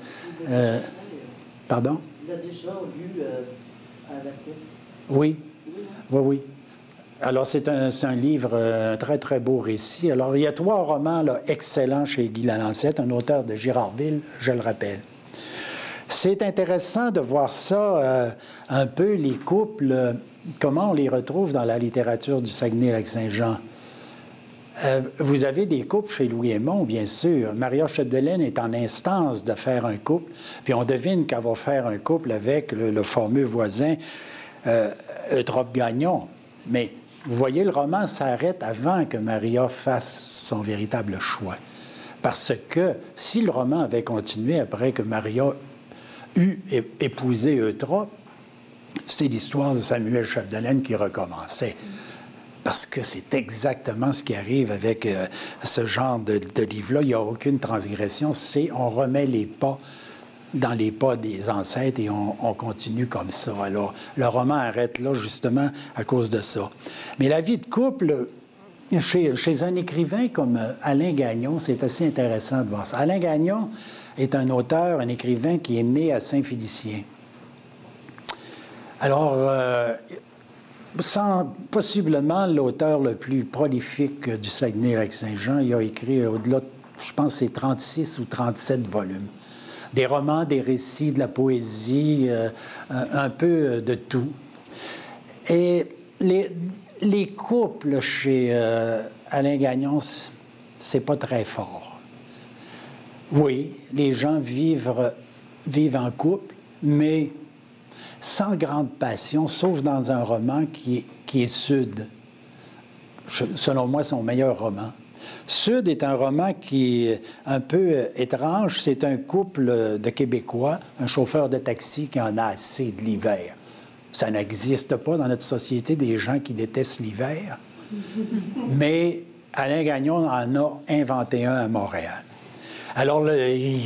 Pardon? Il a déjà lu à la pièce. Oui, oui, oui. Alors, c'est un livre, un très, très beau récit. Alors, il y a trois romans là, excellents chez Guy Lalancette, un auteur de Girardville, je le rappelle. C'est intéressant de voir ça, un peu, les couples, comment on les retrouve dans la littérature du Saguenay-Lac-Saint-Jean. Vous avez des couples chez Louis Aymon, bien sûr. Maria Chapdelaine est en instance de faire un couple, puis on devine qu'elle va faire un couple avec le fameux voisin Eutrope Gagnon. Mais vous voyez, le roman s'arrête avant que Maria fasse son véritable choix. Parce que si le roman avait continué après que Maria eut épousé Eutrope, c'est l'histoire de Samuel Chapdelaine qui recommençait. Parce que c'est exactement ce qui arrive avec ce genre de livre-là. Il n'y a aucune transgression. On remet les pas dans les pas des ancêtres et on continue comme ça. Alors, le roman arrête là, justement, à cause de ça. Mais la vie de couple, chez un écrivain comme Alain Gagnon, c'est assez intéressant de voir ça. Alain Gagnon est un auteur, un écrivain qui est né à Saint-Félicien. Alors, possiblement l'auteur le plus prolifique du Saguenay-Lac-Saint-Jean, il a écrit au-delà, je pense, c'est 36 ou 37 volumes. Des romans, des récits, de la poésie, un peu de tout. Et les couples chez Alain Gagnon, c'est pas très fort. Oui, les gens vivent en couple, mais sans grande passion, sauf dans un roman qui est Sud. Selon moi, son meilleur roman. Sud est un roman qui est un peu étrange. C'est un couple de Québécois, un chauffeur de taxi qui en a assez de l'hiver. Ça n'existe pas dans notre société des gens qui détestent l'hiver. Mais Alain Gagnon en a inventé un à Montréal. Alors, là,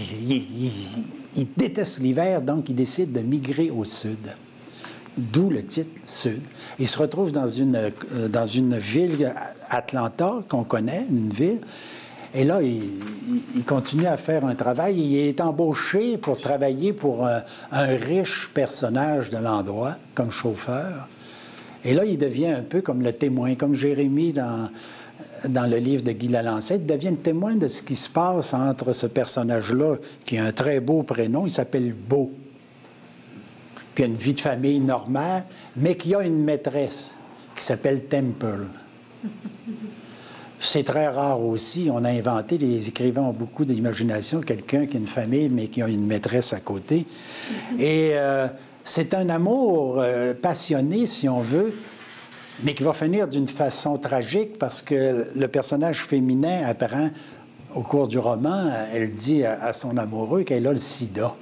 il déteste l'hiver, donc il décide de migrer au sud. D'où le titre Sud. Il se retrouve dans une ville, Atlanta, qu'on connaît, une ville. Et là, il continue à faire un travail. Il est embauché pour travailler pour un riche personnage de l'endroit, comme chauffeur. Et là, il devient un peu comme le témoin, comme Jérémie dans le livre de Guy Lalancette. Il devient le témoin de ce qui se passe entre ce personnage-là, qui a un très beau prénom, il s'appelle Beau, qui a une vie de famille normale, mais qui a une maîtresse qui s'appelle Temple. C'est très rare aussi. On a inventé, les écrivains ont beaucoup d'imagination, quelqu'un qui a une famille, mais qui a une maîtresse à côté. Et c'est un amour passionné, si on veut, mais qui va finir d'une façon tragique parce que le personnage féminin apprend, au cours du roman, elle dit à son amoureux qu'elle a le sida.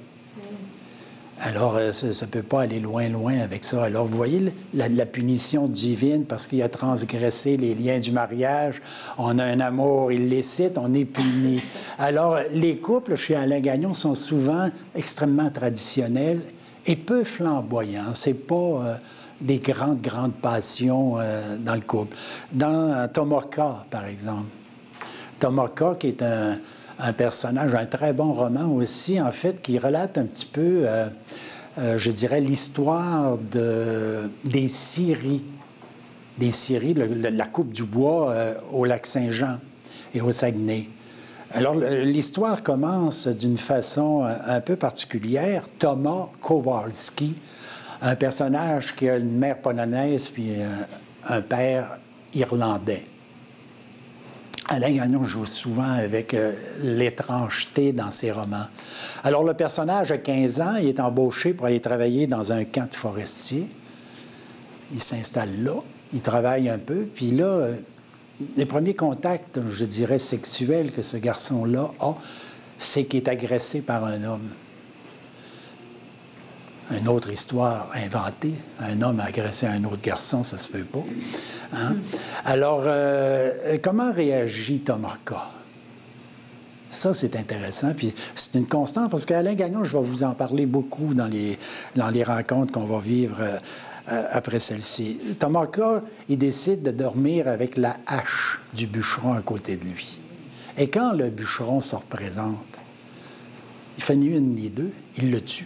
Alors, ça ne peut pas aller loin, loin avec ça. Alors, vous voyez la punition divine parce qu'il a transgressé les liens du mariage. On a un amour illicite, on est puni. Alors, les couples chez Alain Gagnon sont souvent extrêmement traditionnels et peu flamboyants. C'est pas des grandes passions dans le couple. Dans Tomorrowca, par exemple. Tomorrowca, qui est un un personnage, un très bon roman aussi, en fait, qui relate un petit peu, je dirais, l'histoire des scieries. Des scieries, la coupe du bois au lac Saint-Jean et au Saguenay. Alors, l'histoire commence d'une façon un peu particulière. Thomas Kowalski, un personnage qui a une mère polonaise puis un père irlandais. Alain Gagnon joue souvent avec l'étrangeté dans ses romans. Alors, le personnage a 15 ans, il est embauché pour aller travailler dans un camp de forestiers. Il s'installe là, il travaille un peu, puis là, les premiers contacts, je dirais, sexuels que ce garçon-là a, c'est qu'il est agressé par un homme. Une autre histoire inventée. Un homme a agressé un autre garçon, ça se peut pas. Hein? Alors, comment réagit Thomas K? Ça, c'est intéressant. Puis c'est une constante, parce qu'Alain Gagnon, je vais vous en parler beaucoup dans les rencontres qu'on va vivre après celle-ci. Thomas K, il décide de dormir avec la hache du bûcheron à côté de lui. Et quand le bûcheron se représente, il fait ni une ni deux, il le tue.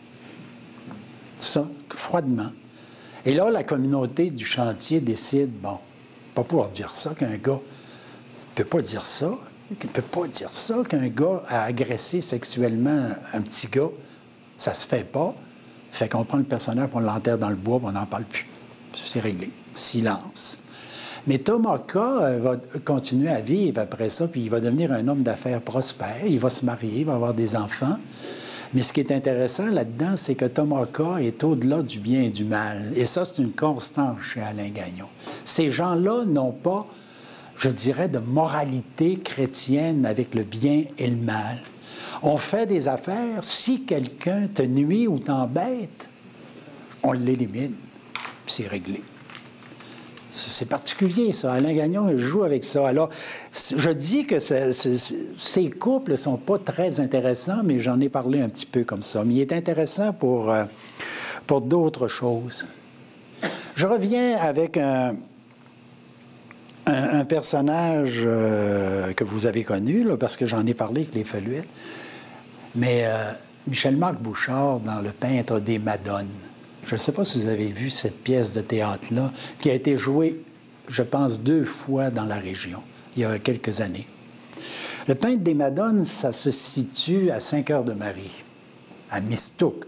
Ça, froidement. Et là, la communauté du chantier décide, bon, pas pouvoir dire ça qu'un gars ne peut pas dire ça. Il ne peut pas dire ça qu'un gars a agressé sexuellement un petit gars. Ça se fait pas. Fait qu'on prend le personnage, on l'enterre dans le bois, on n'en parle plus. C'est réglé. Silence. Mais Thomas K va continuer à vivre après ça, puis il va devenir un homme d'affaires prospère. Il va se marier, il va avoir des enfants. Mais ce qui est intéressant là-dedans, c'est que Thomas K est au-delà du bien et du mal. Et ça, c'est une constante chez Alain Gagnon. Ces gens-là n'ont pas, je dirais, de moralité chrétienne avec le bien et le mal. On fait des affaires, si quelqu'un te nuit ou t'embête, on l'élimine, puis c'est réglé. C'est particulier, ça. Alain Gagnon joue avec ça. Alors, je dis que ces couples ne sont pas très intéressants, mais j'en ai parlé un petit peu comme ça. Mais il est intéressant pour d'autres choses. Je reviens avec un personnage que vous avez connu, là, parce que j'en ai parlé avec les Feluettes. Mais Michel-Marc Bouchard, dans Le Peintre des Madones. Je ne sais pas si vous avez vu cette pièce de théâtre-là, qui a été jouée, je pense, 2 fois dans la région, il y a quelques années. Le Peintre des Madones, ça se situe à Saint-Cœur-de-Marie, à Mistook,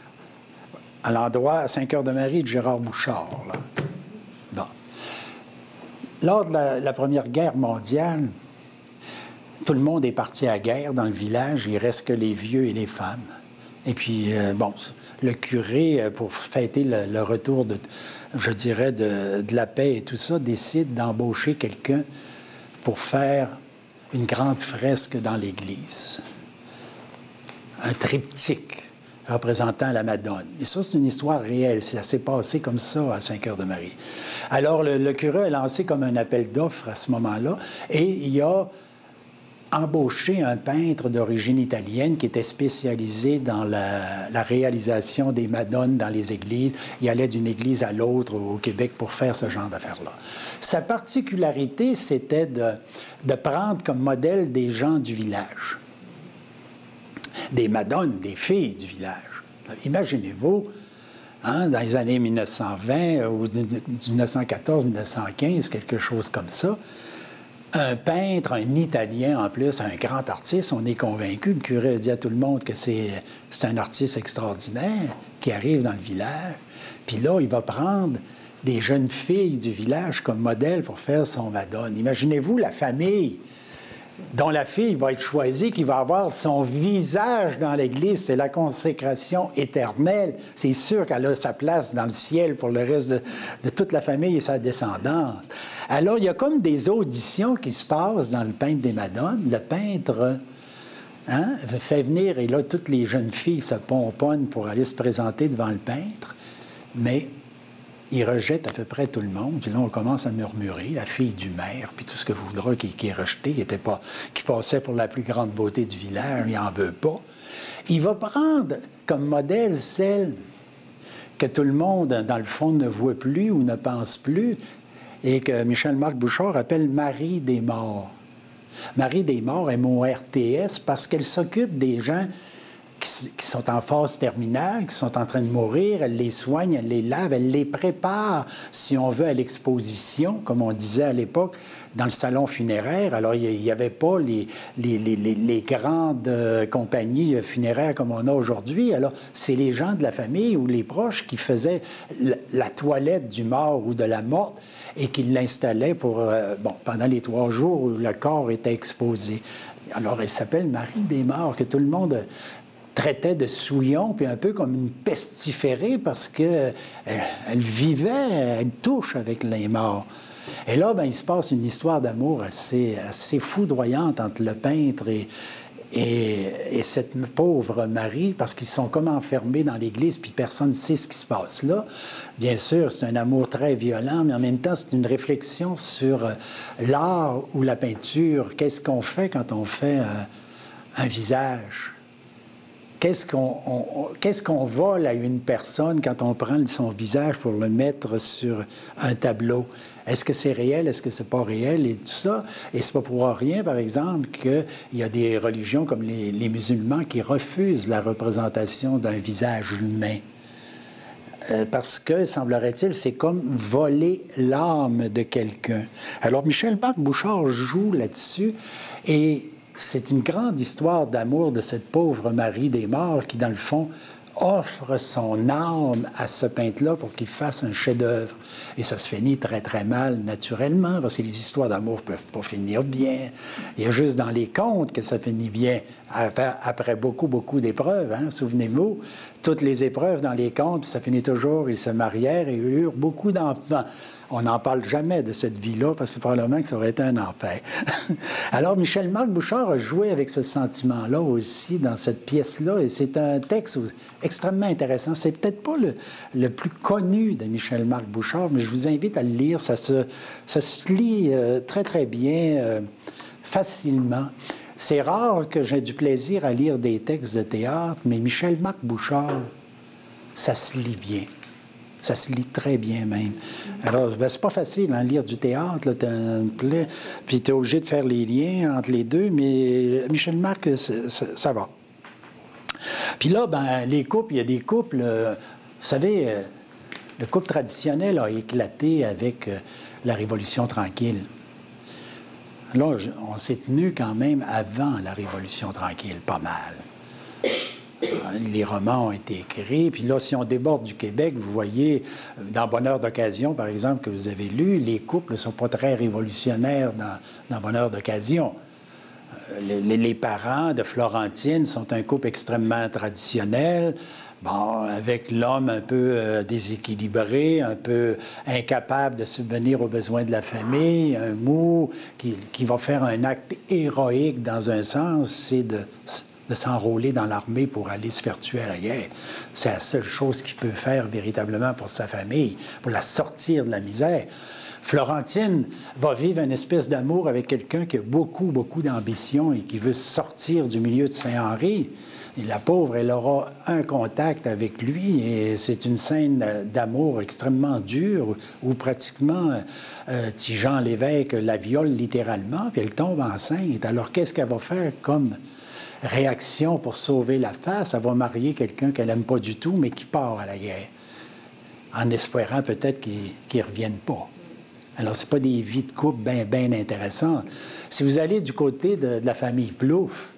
à l'endroit à Saint-Cœur-de-Marie de Gérard Bouchard. Là. Bon. Lors de la Première Guerre mondiale, tout le monde est parti à la guerre dans le village, il ne reste que les vieux et les femmes. Et puis, bon, le curé, pour fêter le retour, je dirais, de la paix et tout ça, décide d'embaucher quelqu'un pour faire une grande fresque dans l'église. Un triptyque représentant la Madone. Et ça, c'est une histoire réelle. Ça s'est passé comme ça à Saint-Cœur-de-Marie. Alors, le curé a lancé comme un appel d'offres à ce moment-là, et il a embauché un peintre d'origine italienne qui était spécialisé dans la réalisation des Madones dans les églises. Il allait d'une église à l'autre au Québec pour faire ce genre d'affaires-là. Sa particularité, c'était de prendre comme modèle des gens du village. Des Madones, des filles du village. Imaginez-vous, hein, dans les années 1920 ou 1914-1915, quelque chose comme ça, un peintre, un Italien en plus, un grand artiste, on est convaincu. Le curé a dit à tout le monde que c'est un artiste extraordinaire qui arrive dans le village. Puis là, il va prendre des jeunes filles du village comme modèle pour faire son Madone. Imaginez-vous la famille dont la fille va être choisie, qui va avoir son visage dans l'Église. C'est la consécration éternelle. C'est sûr qu'elle a sa place dans le ciel pour le reste de toute la famille et sa descendance. Alors, il y a comme des auditions qui se passent dans le Peintre des Madones. Le peintre fait venir, et là, toutes les jeunes filles se pomponnent pour aller se présenter devant le peintre, mais il rejette à peu près tout le monde. Puis là, on commence à murmurer, la fille du maire, puis tout ce que vous voudrez qui est rejeté, qui passait pour la plus grande beauté du village, il n'en veut pas. Il va prendre comme modèle celle que tout le monde, dans le fond, ne voit plus ou ne pense plus, et que Michel-Marc Bouchard appelle Marie des morts. Marie des Morts, MORTS, parce qu'elle s'occupe des gens qui sont en phase terminale, qui sont en train de mourir, elle les soigne, elle les lave, elle les prépare, si on veut, à l'exposition, comme on disait à l'époque, dans le salon funéraire. Alors, il n'y avait pas les grandes compagnies funéraires comme on a aujourd'hui. Alors, c'est les gens de la famille ou les proches qui faisaient la toilette du mort ou de la morte et qui l'installaient pour, pendant les 3 jours où le corps était exposé. Alors, elle s'appelle Marie des Morts, que tout le monde traitait de souillon, puis un peu comme une pestiférée parce qu'elle vivait, elle touche avec les morts. Et là, il se passe une histoire d'amour assez foudroyante entre le peintre et cette pauvre Marie, parce qu'ils sont comme enfermés dans l'église, puis personne ne sait ce qui se passe là. Bien sûr, c'est un amour très violent, mais en même temps, c'est une réflexion sur l'art ou la peinture. Qu'est-ce qu'on fait quand on fait un visage? Qu'est-ce qu'on vole à une personne quand on prend son visage pour le mettre sur un tableau? Est-ce que c'est réel? Est-ce que c'est pas réel? Et tout ça. Et c'est pas pour rien, par exemple, qu'il y a des religions comme les musulmans qui refusent la représentation d'un visage humain. Parce que, semblerait-il, c'est comme voler l'âme de quelqu'un. Alors, Michel-Marc Bouchard joue là-dessus et c'est une grande histoire d'amour de cette pauvre Marie des Morts qui, dans le fond, offre son âme à ce peintre-là pour qu'il fasse un chef-d'œuvre. Et ça se finit très, très mal, naturellement, parce que les histoires d'amour ne peuvent pas finir bien. Il y a juste dans les contes que ça finit bien, après beaucoup, beaucoup d'épreuves. Hein? Souvenez-vous, toutes les épreuves dans les contes, ça finit toujours, ils se marièrent et eurent beaucoup d'enfants. On n'en parle jamais de cette vie-là, parce que probablement que ça aurait été un enfer. Alors, Michel-Marc Bouchard a joué avec ce sentiment-là aussi dans cette pièce-là, et c'est un texte extrêmement intéressant. C'est peut-être pas le plus connu de Michel-Marc Bouchard, mais je vous invite à le lire. Ça se lit très, très bien, facilement. C'est rare que j'ai du plaisir à lire des textes de théâtre, mais Michel-Marc Bouchard, ça se lit bien. Ça se lit très bien même. Alors, c'est pas facile, hein, lire du théâtre, là, puis tu es obligé de faire les liens entre les deux, mais Michel-Marc, ça va. Puis là, les couples, il y a des couples, vous savez, le couple traditionnel a éclaté avec la Révolution tranquille. Là, on s'est tenu quand même avant la Révolution tranquille, pas mal. Les romans ont été écrits. Puis là, si on déborde du Québec, vous voyez, dans Bonheur d'occasion, par exemple, que vous avez lu, les couples ne sont pas très révolutionnaires dans Bonheur d'occasion. Les parents de Florentine sont un couple extrêmement traditionnel, avec l'homme un peu déséquilibré, un peu incapable de subvenir aux besoins de la famille, un mou qui va faire un acte héroïque dans un sens, c'est de s'enrôler dans l'armée pour aller se faire tuer à la guerre. C'est la seule chose qu'il peut faire véritablement pour sa famille, pour la sortir de la misère. Florentine va vivre une espèce d'amour avec quelqu'un qui a beaucoup, beaucoup d'ambition et qui veut sortir du milieu de Saint-Henri. Et la pauvre, elle aura un contact avec lui et c'est une scène d'amour extrêmement dure où pratiquement Jean Lévesque la viole littéralement, puis elle tombe enceinte. Alors, qu'est-ce qu'elle va faire comme réaction pour sauver la face? Elle va marier quelqu'un qu'elle n'aime pas du tout, mais qui part à la guerre, en espérant peut-être qu'il ne revienne pas. Alors, ce pas des vies de couple bien intéressantes. Si vous allez du côté de la famille Plouffe,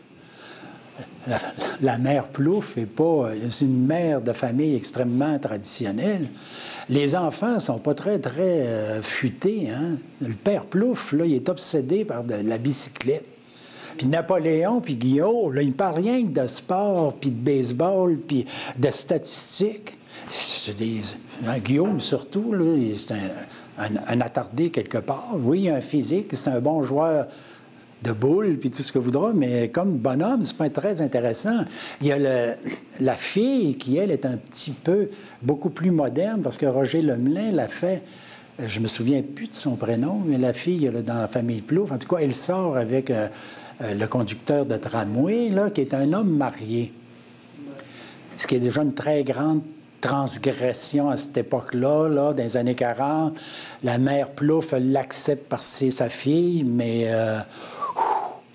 la mère Plouffe c'est une mère de famille extrêmement traditionnelle. Les enfants ne sont pas très futés. Hein? Le père Plouffe, là, il est obsédé par la bicyclette. Puis Napoléon, puis Guillaume, là, ils ne parlent rien que de sport, puis de baseball, puis de statistiques. Guillaume, surtout, là, c'est un attardé quelque part. Oui, il a un physique, c'est un bon joueur de boules, puis tout ce que voudra, mais comme bonhomme, c'est pas très intéressant. Il y a la fille qui, elle, est un petit peu beaucoup plus moderne, parce que Roger Lemelin l'a fait. Je me souviens plus de son prénom, mais la fille, dans la famille Plouffe, en tout cas, elle sort avec le conducteur de tramway, là, qui est un homme marié. Ce qui est déjà une très grande transgression à cette époque-là, là, dans les années 40. La mère Plouffe l'accepte parce que c'est sa fille, mais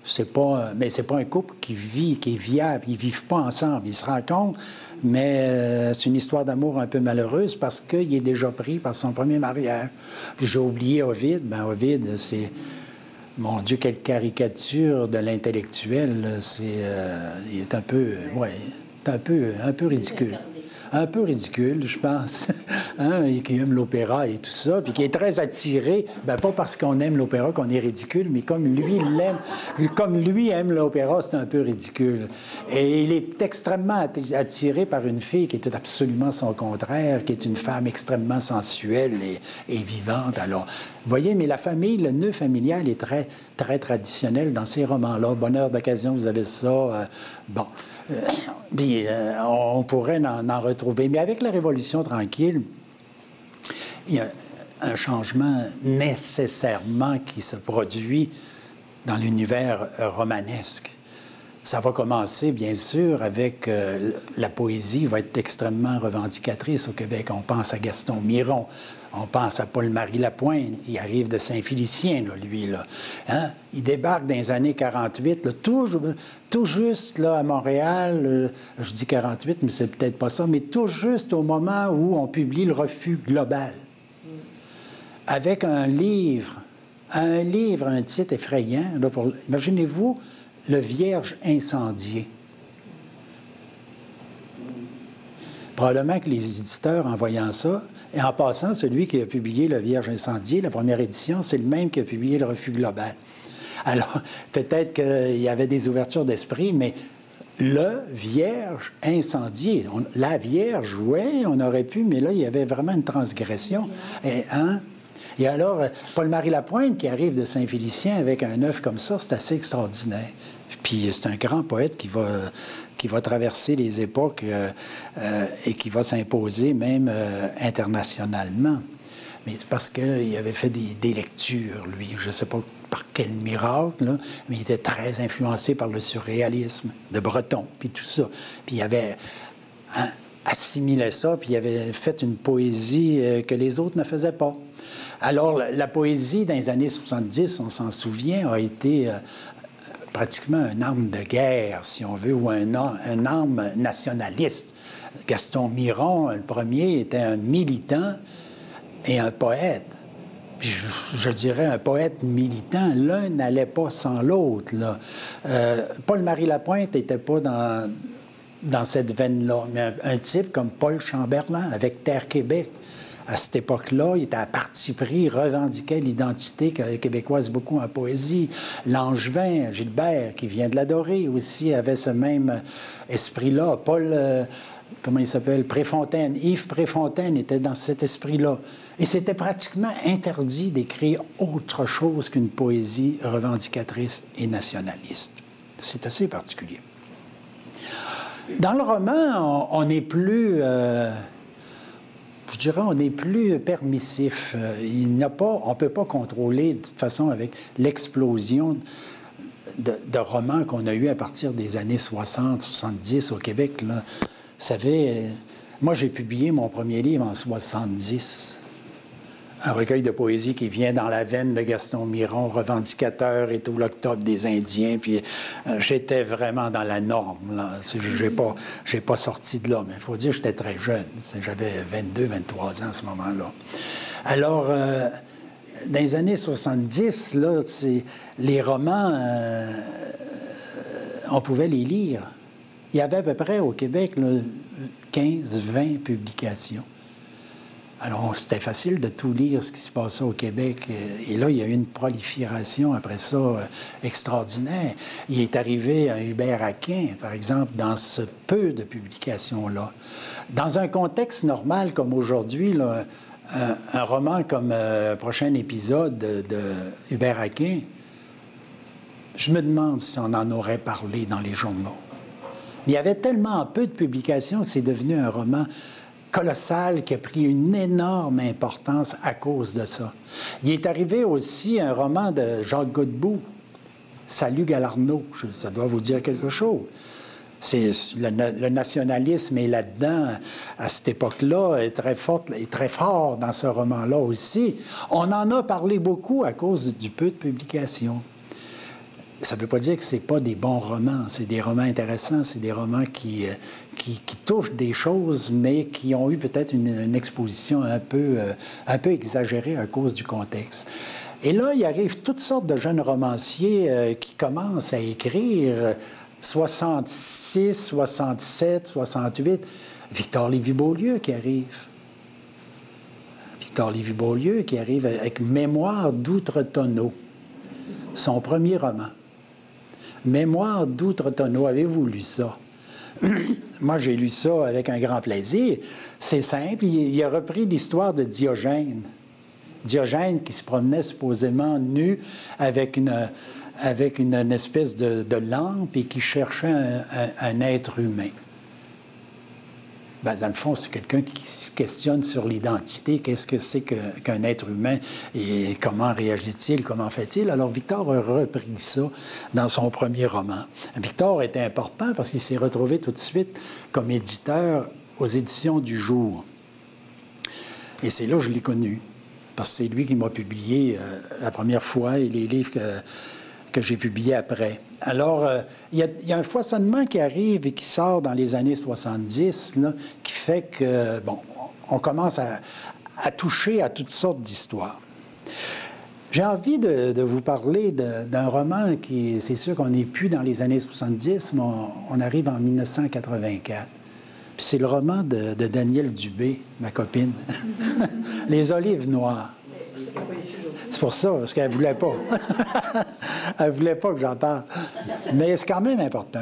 Mais c'est pas un couple qui est viable. Ils vivent pas ensemble. Ils se rencontrent, mais c'est une histoire d'amour un peu malheureuse parce qu'il est déjà pris par son premier mariage. Puis j'ai oublié Ovide. Ben Ovide, c'est... Mon Dieu, quelle caricature de l'intellectuel. Il est un peu... Ouais, un peu ridicule. Un peu ridicule, je pense, hein, et qui aime l'opéra et tout ça, puis qui est très attiré, ben pas parce qu'on aime l'opéra qu'on est ridicule, mais comme lui l'aime, comme lui aime l'opéra, c'est un peu ridicule. Et il est extrêmement attiré par une fille qui est absolument son contraire, qui est une femme extrêmement sensuelle et vivante. Alors, vous voyez, mais la famille, le nœud familial est très, très traditionnel dans ces romans-là. Bonheur d'occasion, vous avez ça. Bon. Puis, on pourrait en retrouver. Mais avec la Révolution tranquille, il y a un changement nécessairement qui se produit dans l'univers romanesque. Ça va commencer, bien sûr, avec la poésie va être extrêmement revendicatrice au Québec. On pense à Gaston Miron, on pense à Paul-Marie Lapointe, qui arrive de Saint-Félicien, là, lui. Là. Hein? Il débarque dans les années 48, là, tout juste là, à Montréal, je dis 48, mais c'est peut-être pas ça, mais tout juste au moment où on publie Le Refus global, avec un titre effrayant. Là, imaginez-vous, Le Vierge incendié. Probablement que les éditeurs, en voyant ça, et en passant, celui qui a publié Le Vierge incendié, la première édition, c'est le même qui a publié Le Refus global. Alors, peut-être qu'il y avait des ouvertures d'esprit, mais Le Vierge incendié, la Vierge, oui, on aurait pu, mais là, il y avait vraiment une transgression. Et alors, Paul-Marie Lapointe, qui arrive de Saint-Félicien avec un œuvre comme ça, c'est assez extraordinaire. Puis c'est un grand poète qui va traverser les époques et qui va s'imposer même internationalement. Mais c'est parce qu'il avait fait des lectures, lui, je ne sais pas par quel miracle, là, mais il était très influencé par le surréalisme de Breton, puis tout ça. Puis il avait assimilé ça, puis il avait fait une poésie que les autres ne faisaient pas. Alors, la poésie, dans les années 70, on s'en souvient, a été pratiquement une arme de guerre, si on veut, ou une arme nationaliste. Gaston Miron, le premier, était un militant et un poète. Puis je dirais un poète militant, l'un n'allait pas sans l'autre. Paul-Marie Lapointe n'était pas dans cette veine-là, mais un type comme Paul Chamberlain, avec Terre Québec, à cette époque-là, il était à parti pris, revendiquait l'identité québécoise beaucoup en poésie. Langevin, Gilbert, qui vient de l'adorer aussi, avait ce même esprit-là. Paul, comment il s'appelle? Préfontaine. Yves Préfontaine était dans cet esprit-là. Et c'était pratiquement interdit d'écrire autre chose qu'une poésie revendicatrice et nationaliste. C'est assez particulier. Dans le roman, on est plus... je dirais, on est plus permissif. On ne peut pas contrôler, de toute façon, avec l'explosion de romans qu'on a eu à partir des années 60, 70 au Québec. Là. Vous savez, moi, j'ai publié mon premier livre en 70. Un recueil de poésie qui vient dans la veine de Gaston Miron, revendicateur et tout l'Octobre des Indiens. Puis j'étais vraiment dans la norme. Je n'ai pas sorti de là, mais il faut dire que j'étais très jeune. J'avais 22, 23 ans à ce moment-là. Alors, dans les années 70, là, les romans, on pouvait les lire. Il y avait à peu près au Québec là, 15, 20 publications. Alors, c'était facile de tout lire ce qui se passait au Québec. Et là, il y a eu une prolifération, après ça, extraordinaire. Il est arrivé un Hubert Aquin, par exemple, dans ce peu de publications-là. Dans un contexte normal comme aujourd'hui, là, un roman comme Prochain épisode de Hubert Aquin, je me demande si on en aurait parlé dans les journaux. Mais il y avait tellement peu de publications que c'est devenu un roman colossal qui a pris une énorme importance à cause de ça. Il est arrivé aussi un roman de Jacques Godbout, Salut Galarno, ça doit vous dire quelque chose. Le nationalisme est là-dedans, à cette époque-là, est très fort dans ce roman-là aussi. On en a parlé beaucoup à cause du peu de publications. ça ne veut pas dire que ce n'est pas des bons romans. C'est des romans intéressants, c'est des romans qui touchent des choses, mais qui ont eu peut-être une exposition un peu exagérée à cause du contexte. Et là, il arrive toutes sortes de jeunes romanciers qui commencent à écrire 66, 67, 68. Victor Lévy-Beaulieu qui arrive. Victor Lévy-Beaulieu qui arrive avec Mémoires d'outre-tonneau, son premier roman. Mémoires d'outre-tonneau, avez-vous lu ça? Moi, j'ai lu ça avec un grand plaisir. C'est simple, il a repris l'histoire de Diogène. Diogène qui se promenait supposément nu avec une espèce de lampe et qui cherchait un être humain. Ben, dans le fond, c'est quelqu'un qui se questionne sur l'identité. Qu'est-ce que c'est qu'un être humain et comment réagit-il, comment fait-il? Alors, Victor a repris ça dans son premier roman. Victor était important parce qu'il s'est retrouvé tout de suite comme éditeur aux Éditions du Jour. Et c'est là que je l'ai connu, parce que c'est lui qui m'a publié la première fois et les livres que j'ai publiés après. Alors, il y a un foisonnement qui arrive et qui sort dans les années 70, là, qui fait que, bon, on commence à toucher à toutes sortes d'histoires. J'ai envie de vous parler d'un roman qui, c'est sûr qu'on n'est plus dans les années 70, mais on arrive en 1984. Puis c'est le roman de Danielle Dubé, ma copine, Les Olives noires. C'est pour ça, parce qu'elle ne voulait pas. Elle ne voulait pas que j'en parle. Mais c'est quand même important.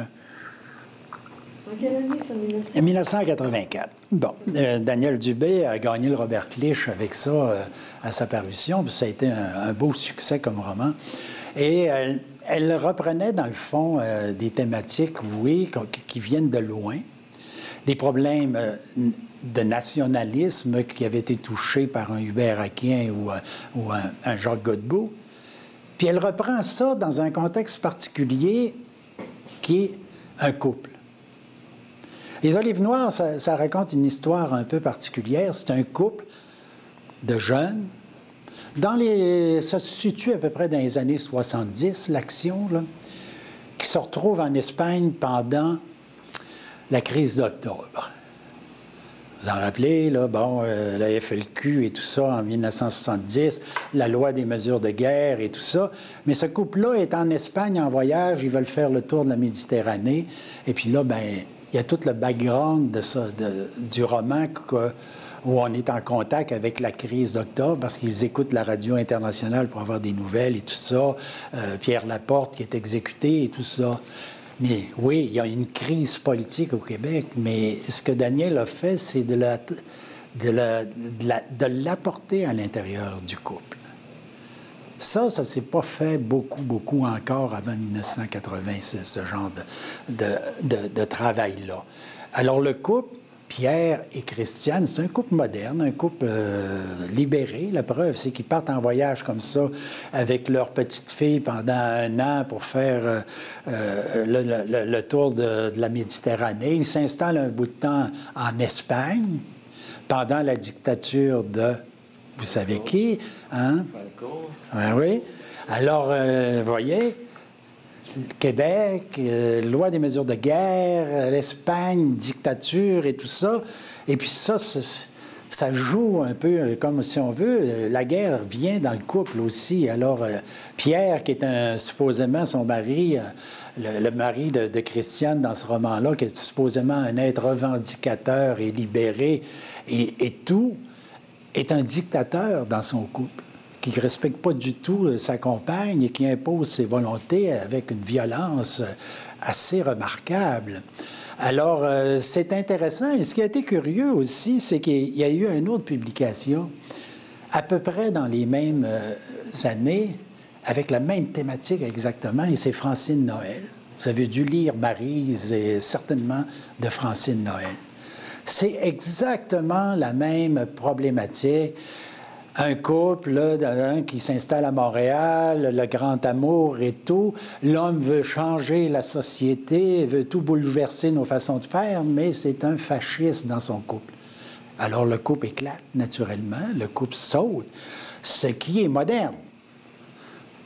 En quelle année, ça, 1900? 1984. Bon, Danielle Dubé a gagné le Robert Clich avec ça à sa parution, puis ça a été un beau succès comme roman. Et elle reprenait, dans le fond, des thématiques, oui, qui viennent de loin, des problèmes de nationalisme qui avaient été touchés par un Hubert Aquin ou un Jacques Godbout. Puis elle reprend ça dans un contexte particulier qui est un couple. Les Olives noires, ça raconte une histoire un peu particulière. C'est un couple de jeunes. Ça se situe à peu près dans les années 70, l'action, là, qui se retrouve en Espagne pendant la crise d'octobre. Vous en rappelez, là, bon, la FLQ et tout ça en 1970, la loi des mesures de guerre et tout ça. Mais ce couple-là est en Espagne en voyage, ils veulent faire le tour de la Méditerranée. Et puis là, ben, il y a tout le background de ça, du roman où on est en contact avec la crise d'octobre parce qu'ils écoutent la radio internationale pour avoir des nouvelles et tout ça. Pierre Laporte qui est exécuté et tout ça. Mais oui, il y a une crise politique au Québec, mais ce que Daniel a fait, c'est de l'apporter à l'intérieur du couple. Ça ne s'est pas fait beaucoup encore avant 1980, ce genre de travail-là. Alors le couple, Pierre et Christiane, c'est un couple moderne, un couple libéré. La preuve, c'est qu'ils partent en voyage comme ça avec leur petite fille pendant 1 an pour faire le tour de la Méditerranée. Ils s'installent un bout de temps en Espagne pendant la dictature de, vous savez qui, hein? Oui. Alors, vous voyez, Québec, loi des mesures de guerre, l'Espagne, dictature et tout ça. Et puis ça joue un peu comme si on veut. La guerre vient dans le couple aussi. Alors, Pierre, qui est supposément son mari, le mari de Christiane dans ce roman-là, qui est supposément un être revendicateur et libéré et tout, est un dictateur dans son couple, qui ne respecte pas du tout sa compagne et qui impose ses volontés avec une violence assez remarquable. Alors, c'est intéressant. Et ce qui a été curieux aussi, c'est qu'il y a eu une autre publication, à peu près dans les mêmes années, avec la même thématique exactement, et c'est Francine Noël. Vous avez dû lire Maryse et certainement de Francine Noël. C'est exactement la même problématique. Un couple là, qui s'installe à Montréal, le grand amour et tout. L'homme veut changer la société, veut tout bouleverser nos façons de faire, mais c'est un fasciste dans son couple. Alors le couple éclate naturellement, le couple saute, ce qui est moderne.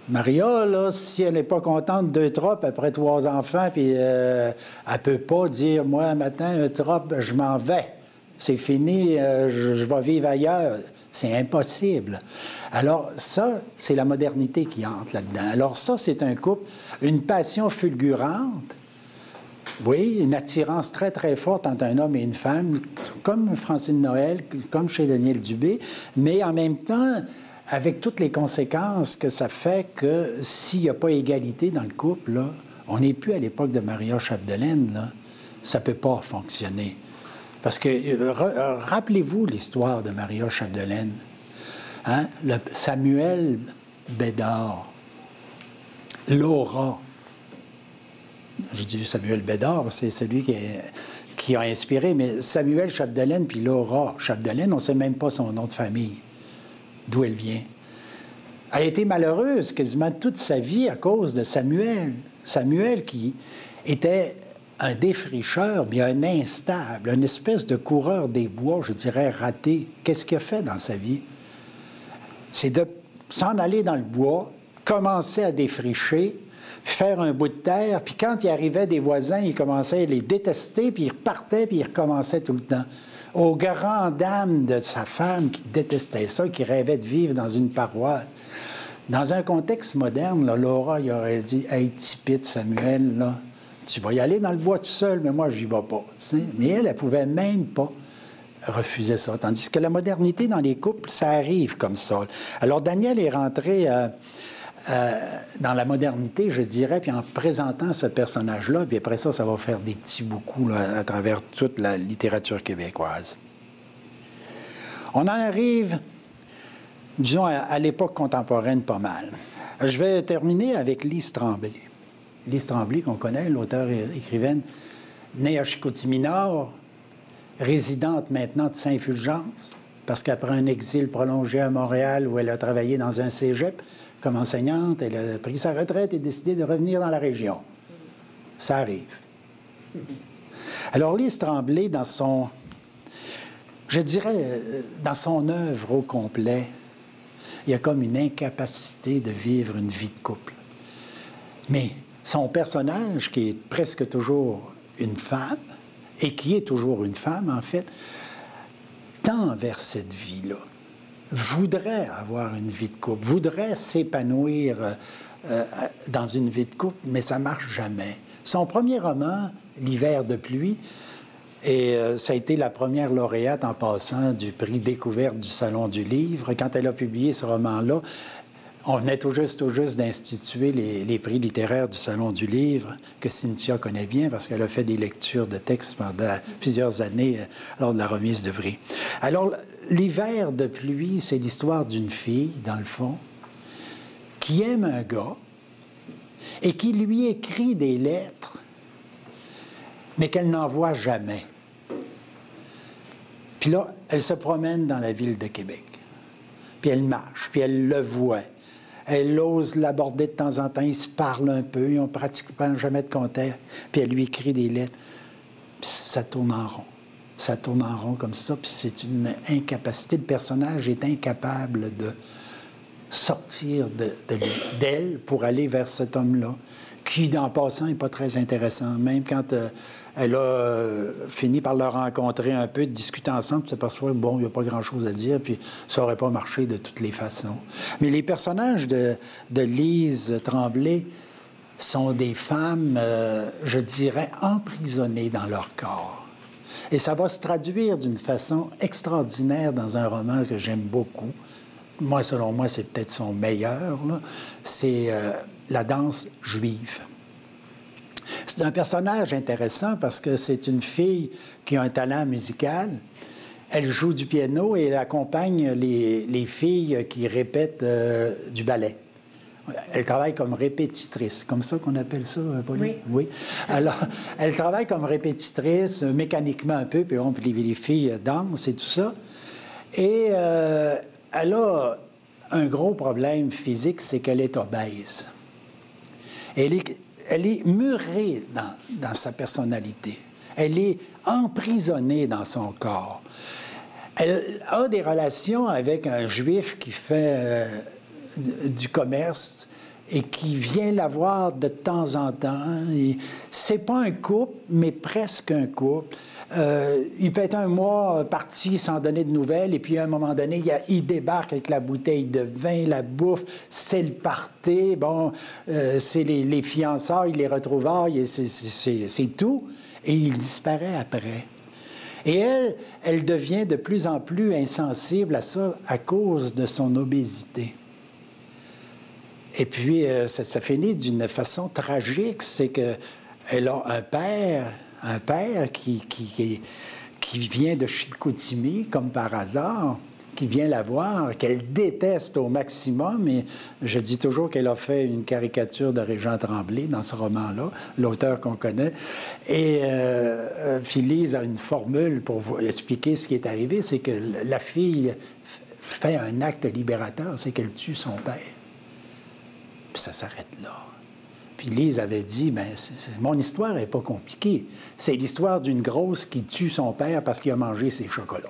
Maria, là, si elle n'est pas contente de 2 tropes après 3 enfants, puis elle ne peut pas dire, moi, matin, un trope, je m'en vais. C'est fini, je vais vivre ailleurs. C'est impossible. Alors ça, c'est la modernité qui entre là-dedans. Alors ça, c'est un couple, une passion fulgurante, oui, une attirance très, très forte entre un homme et une femme, comme Francine Noël, comme chez Daniel Dubé, mais en même temps, avec toutes les conséquences que ça fait que s'il n'y a pas égalité dans le couple, là, on n'est plus à l'époque de Maria Chapdelaine, là, ça ne peut pas fonctionner. Parce que, rappelez-vous l'histoire de Maria Chapdelaine. Hein? Samuel Bédard, Laura. Je dis Samuel Bédard, c'est celui qui a inspiré, mais Samuel Chapdelaine puis Laura Chapdelaine, on ne sait même pas son nom de famille, d'où elle vient. Elle a été malheureuse quasiment toute sa vie à cause de Samuel. Samuel qui était un défricheur, bien un instable, une espèce de coureur des bois, je dirais, raté. Qu'est-ce qu'il a fait dans sa vie? C'est de s'en aller dans le bois, commencer à défricher, faire un bout de terre, puis quand il arrivait des voisins, il commençait à les détester, puis il repartait, puis il recommençait tout le temps. Aux grandes dames de sa femme qui détestait ça, qui rêvait de vivre dans une paroisse. Dans un contexte moderne, là, Laura, il aurait dit « Hey, tipite, Samuel, là, tu vas y aller dans le bois tout seul, mais moi, j'y vais pas. » Mais elle ne pouvait même pas refuser ça. Tandis que la modernité dans les couples, ça arrive comme ça. Alors, Daniel est rentré dans la modernité, je dirais, puis en présentant ce personnage-là, puis après ça, ça va faire des petits boucous là, à travers toute la littérature québécoise. On en arrive, disons, à l'époque contemporaine pas mal. Je vais terminer avec Lise Tremblay. Lise Tremblay, qu'on connaît, l'auteure-écrivaine, née à Chicoutimi-Nord, résidente maintenant de Saint-Fulgence, parce qu'après un exil prolongé à Montréal où elle a travaillé dans un cégep comme enseignante, elle a pris sa retraite et décidé de revenir dans la région. Ça arrive. Alors, Lise Tremblay, dans son, je dirais, dans son œuvre au complet, il y a comme une incapacité de vivre une vie de couple. Mais son personnage, qui est presque toujours une femme, et qui est toujours une femme, en fait, tend vers cette vie-là, voudrait avoir une vie de couple, voudrait s'épanouir dans une vie de couple, mais ça ne marche jamais. Son premier roman, L'hiver de pluie, et ça a été la première lauréate en passant du prix Découverte du Salon du Livre. Quand elle a publié ce roman-là, on venait tout juste d'instituer les prix littéraires du Salon du Livre, que Cynthia connaît bien parce qu'elle a fait des lectures de textes pendant plusieurs années lors de la remise de prix. Alors, L'hiver de pluie, c'est l'histoire d'une fille, dans le fond, qui aime un gars et qui lui écrit des lettres, mais qu'elle n'envoie jamais. Puis là, elle se promène dans la ville de Québec. Puis elle marche, puis elle le voit. Elle ose l'aborder de temps en temps, ils se parlent un peu, ils n'ont pratiquement jamais de contact, puis elle lui écrit des lettres. Puis ça tourne en rond. Ça tourne en rond comme ça, puis c'est une incapacité. Le personnage est incapable de sortir d'elle pour aller vers cet homme-là, qui, en passant, n'est pas très intéressant. Même quand elle a fini par le rencontrer un peu, de discuter ensemble, tu s'aperçoit, bon, il n'y a pas grand-chose à dire, puis ça n'aurait pas marché de toutes les façons. Mais les personnages de Lise Tremblay sont des femmes, je dirais, emprisonnées dans leur corps. Et ça va se traduire d'une façon extraordinaire dans un roman que j'aime beaucoup. Moi, selon moi, c'est peut-être son meilleur, là. C'est La danse juive. C'est un personnage intéressant parce que c'est une fille qui a un talent musical. Elle joue du piano et elle accompagne les filles qui répètent du ballet. Elle travaille comme répétitrice, comme ça qu'on appelle ça, Pauline? Oui. Oui. Alors, elle travaille comme répétitrice, mécaniquement un peu, puis les filles dansent et tout ça. Et elle a un gros problème physique, c'est qu'elle est obèse. Elle est murée dans sa personnalité. Elle est emprisonnée dans son corps. Elle a des relations avec un juif qui fait du commerce et qui vient la voir de temps en temps. C'est pas un couple, mais presque un couple. Il peut être un mois parti sans donner de nouvelles, et puis à un moment donné, il débarque avec la bouteille de vin, la bouffe, c'est le party, bon, c'est les fiançailles, les retrouvailles, c'est tout, et il disparaît après. Et elle devient de plus en plus insensible à ça à cause de son obésité. Et puis, ça finit d'une façon tragique, c'est qu'elle a un père qui vient de Chicoutimi, comme par hasard, qui vient la voir, qu'elle déteste au maximum. Et je dis toujours qu'elle a fait une caricature de Régent Tremblay dans ce roman-là, l'auteur qu'on connaît. Et Philise a une formule pour vous expliquer ce qui est arrivé, c'est que la fille fait un acte libérateur, c'est qu'elle tue son père. Puis ça s'arrête là. Puis Lise avait dit, bien, mon histoire n'est pas compliquée. C'est l'histoire d'une grosse qui tue son père parce qu'il a mangé ses chocolats.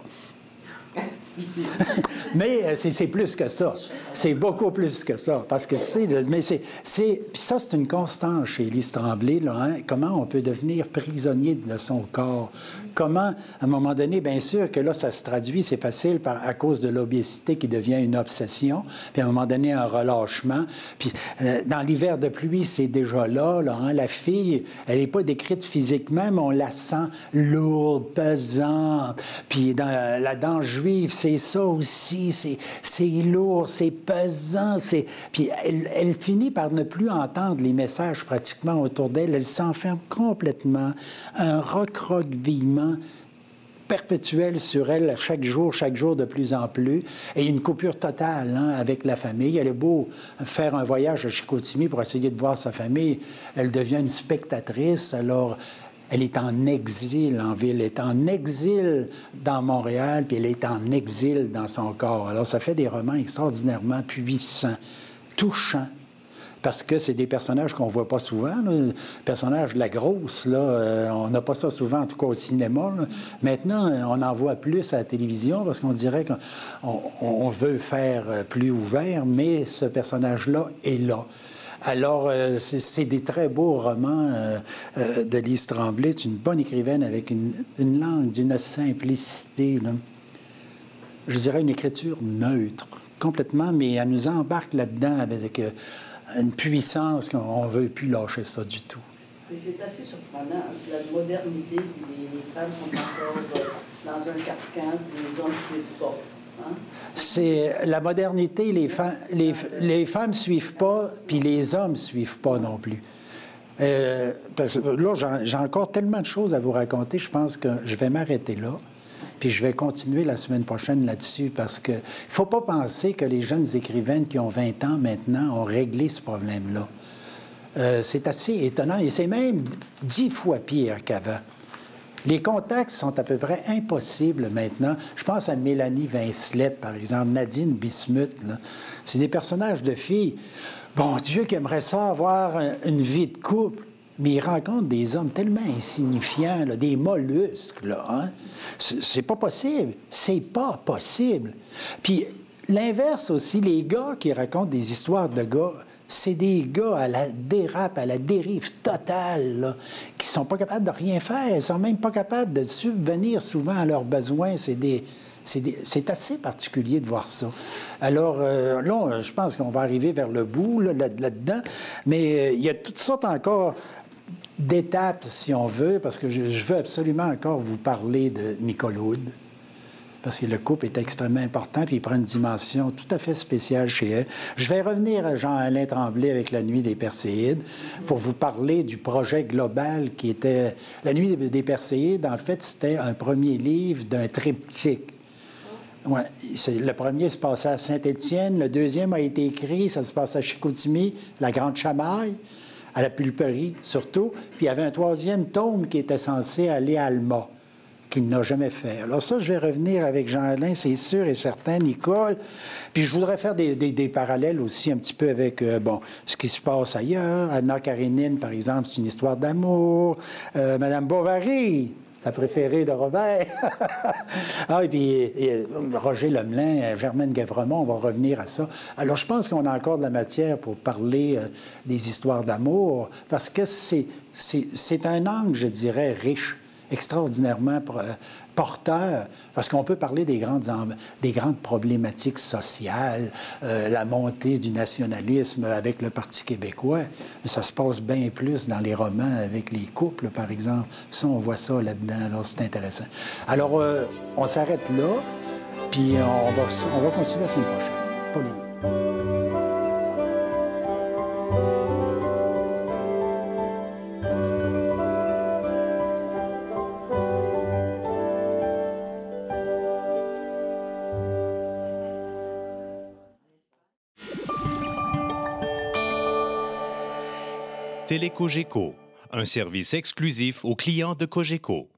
Mais c'est plus que ça. C'est beaucoup plus que ça. Parce que, tu sais, mais puis ça, c'est une constante chez Lise Tremblay, là, hein? Comment on peut devenir prisonnier de son corps. Comment, à un moment donné, bien sûr que là, ça se traduit, c'est facile, à cause de l'obésité qui devient une obsession, puis à un moment donné, un relâchement. Puis dans l'hiver de pluie, c'est déjà là, hein? La fille, elle n'est pas décrite physiquement, mais on la sent lourde, pesante. Puis dans la danse juive, c'est ça aussi, c'est lourd, c'est pesant. Puis elle finit par ne plus entendre les messages pratiquement autour d'elle. Elle s'enferme complètement, un recroquevillement perpétuel sur elle chaque jour de plus en plus, et une coupure totale, hein, avec la famille. Elle est beau faire un voyage à Chicoutimi pour essayer de voir sa famille, elle devient une spectatrice, alors elle est en exil en ville, elle est en exil dans Montréal, puis elle est en exil dans son corps. Alors ça fait des romans extraordinairement puissants, touchants, parce que c'est des personnages qu'on ne voit pas souvent. Là. Le personnage de la grosse, là, on n'a pas ça souvent, en tout cas au cinéma. Là. Maintenant, on en voit plus à la télévision parce qu'on dirait qu'on veut faire plus ouvert, mais ce personnage-là est là. Alors, c'est des très beaux romans de Lise Tremblay. C'est une bonne écrivaine avec une langue d'une simplicité, là. Je dirais une écriture neutre, complètement, mais elle nous embarque là-dedans avec une puissance qu'on ne veut plus lâcher ça du tout. Mais c'est assez surprenant, hein, c'est la modernité, les femmes sont encore dans un carcan, les hommes ne suivent pas. Hein? C'est la modernité, les femmes ne suivent pas, puis les hommes ne suivent pas non plus. Parce que là, j'ai encore tellement de choses à vous raconter, je pense que je vais m'arrêter là. Puis je vais continuer la semaine prochaine là-dessus parce qu'il ne faut pas penser que les jeunes écrivaines qui ont 20 ans maintenant ont réglé ce problème-là. C'est assez étonnant et c'est même 10 fois pire qu'avant. Les contacts sont à peu près impossibles maintenant. Je pense à Mélanie Vincelette, par exemple, Nadine Bismuth. C'est des personnages de filles. Bon Dieu, qui aimerait ça avoir une vie de couple. Mais ils rencontrent des hommes tellement insignifiants, là, des mollusques, là, hein? C'est pas possible. C'est pas possible. Puis l'inverse aussi, les gars qui racontent des histoires de gars, c'est des gars à la dérape, à la dérive totale, là, qui sont pas capables de rien faire. Ils sont même pas capables de subvenir souvent à leurs besoins. C'est assez particulier de voir ça. Alors, là, je pense qu'on va arriver vers le bout, là-dedans, mais il y a toutes sortes encore d'étapes, si on veut, parce que je veux absolument encore vous parler de Nicole Hood, parce que le couple est extrêmement important, puis il prend une dimension tout à fait spéciale chez elle. Je vais revenir à Jean-Alain Tremblay avec La Nuit des Perséides pour vous parler du projet global qui était... La Nuit des Perséides, en fait, c'était un premier livre d'un triptyque. Ouais, le premier se passait à Saint-Étienne, le deuxième a été écrit, ça se passe à Chicoutimi, la Grande Chamaille, à la Pulperie surtout, puis il y avait un troisième tome qui était censé aller à Alma, qu'il n'a jamais fait. Alors ça, je vais revenir avec Jean-Alain, c'est sûr et certain, Nicole, puis je voudrais faire des parallèles aussi un petit peu avec, ce qui se passe ailleurs. Anna Karénine, par exemple, c'est une histoire d'amour. Madame Bovary, ta préférée de Robert. Ah, et puis Roger Lemelin, Germaine Guévremont, on va revenir à ça. Alors, je pense qu'on a encore de la matière pour parler des histoires d'amour, parce que c'est un angle, je dirais, riche, extraordinairement porteur, parce qu'on peut parler des grandes problématiques sociales, la montée du nationalisme avec le Parti québécois, mais ça se passe bien plus dans les romans avec les couples, par exemple. Ça, on voit ça là-dedans, alors c'est intéressant. Alors, on s'arrête là, puis on va continuer la semaine prochaine. Pauline. Télécogeco, un service exclusif aux clients de Cogeco.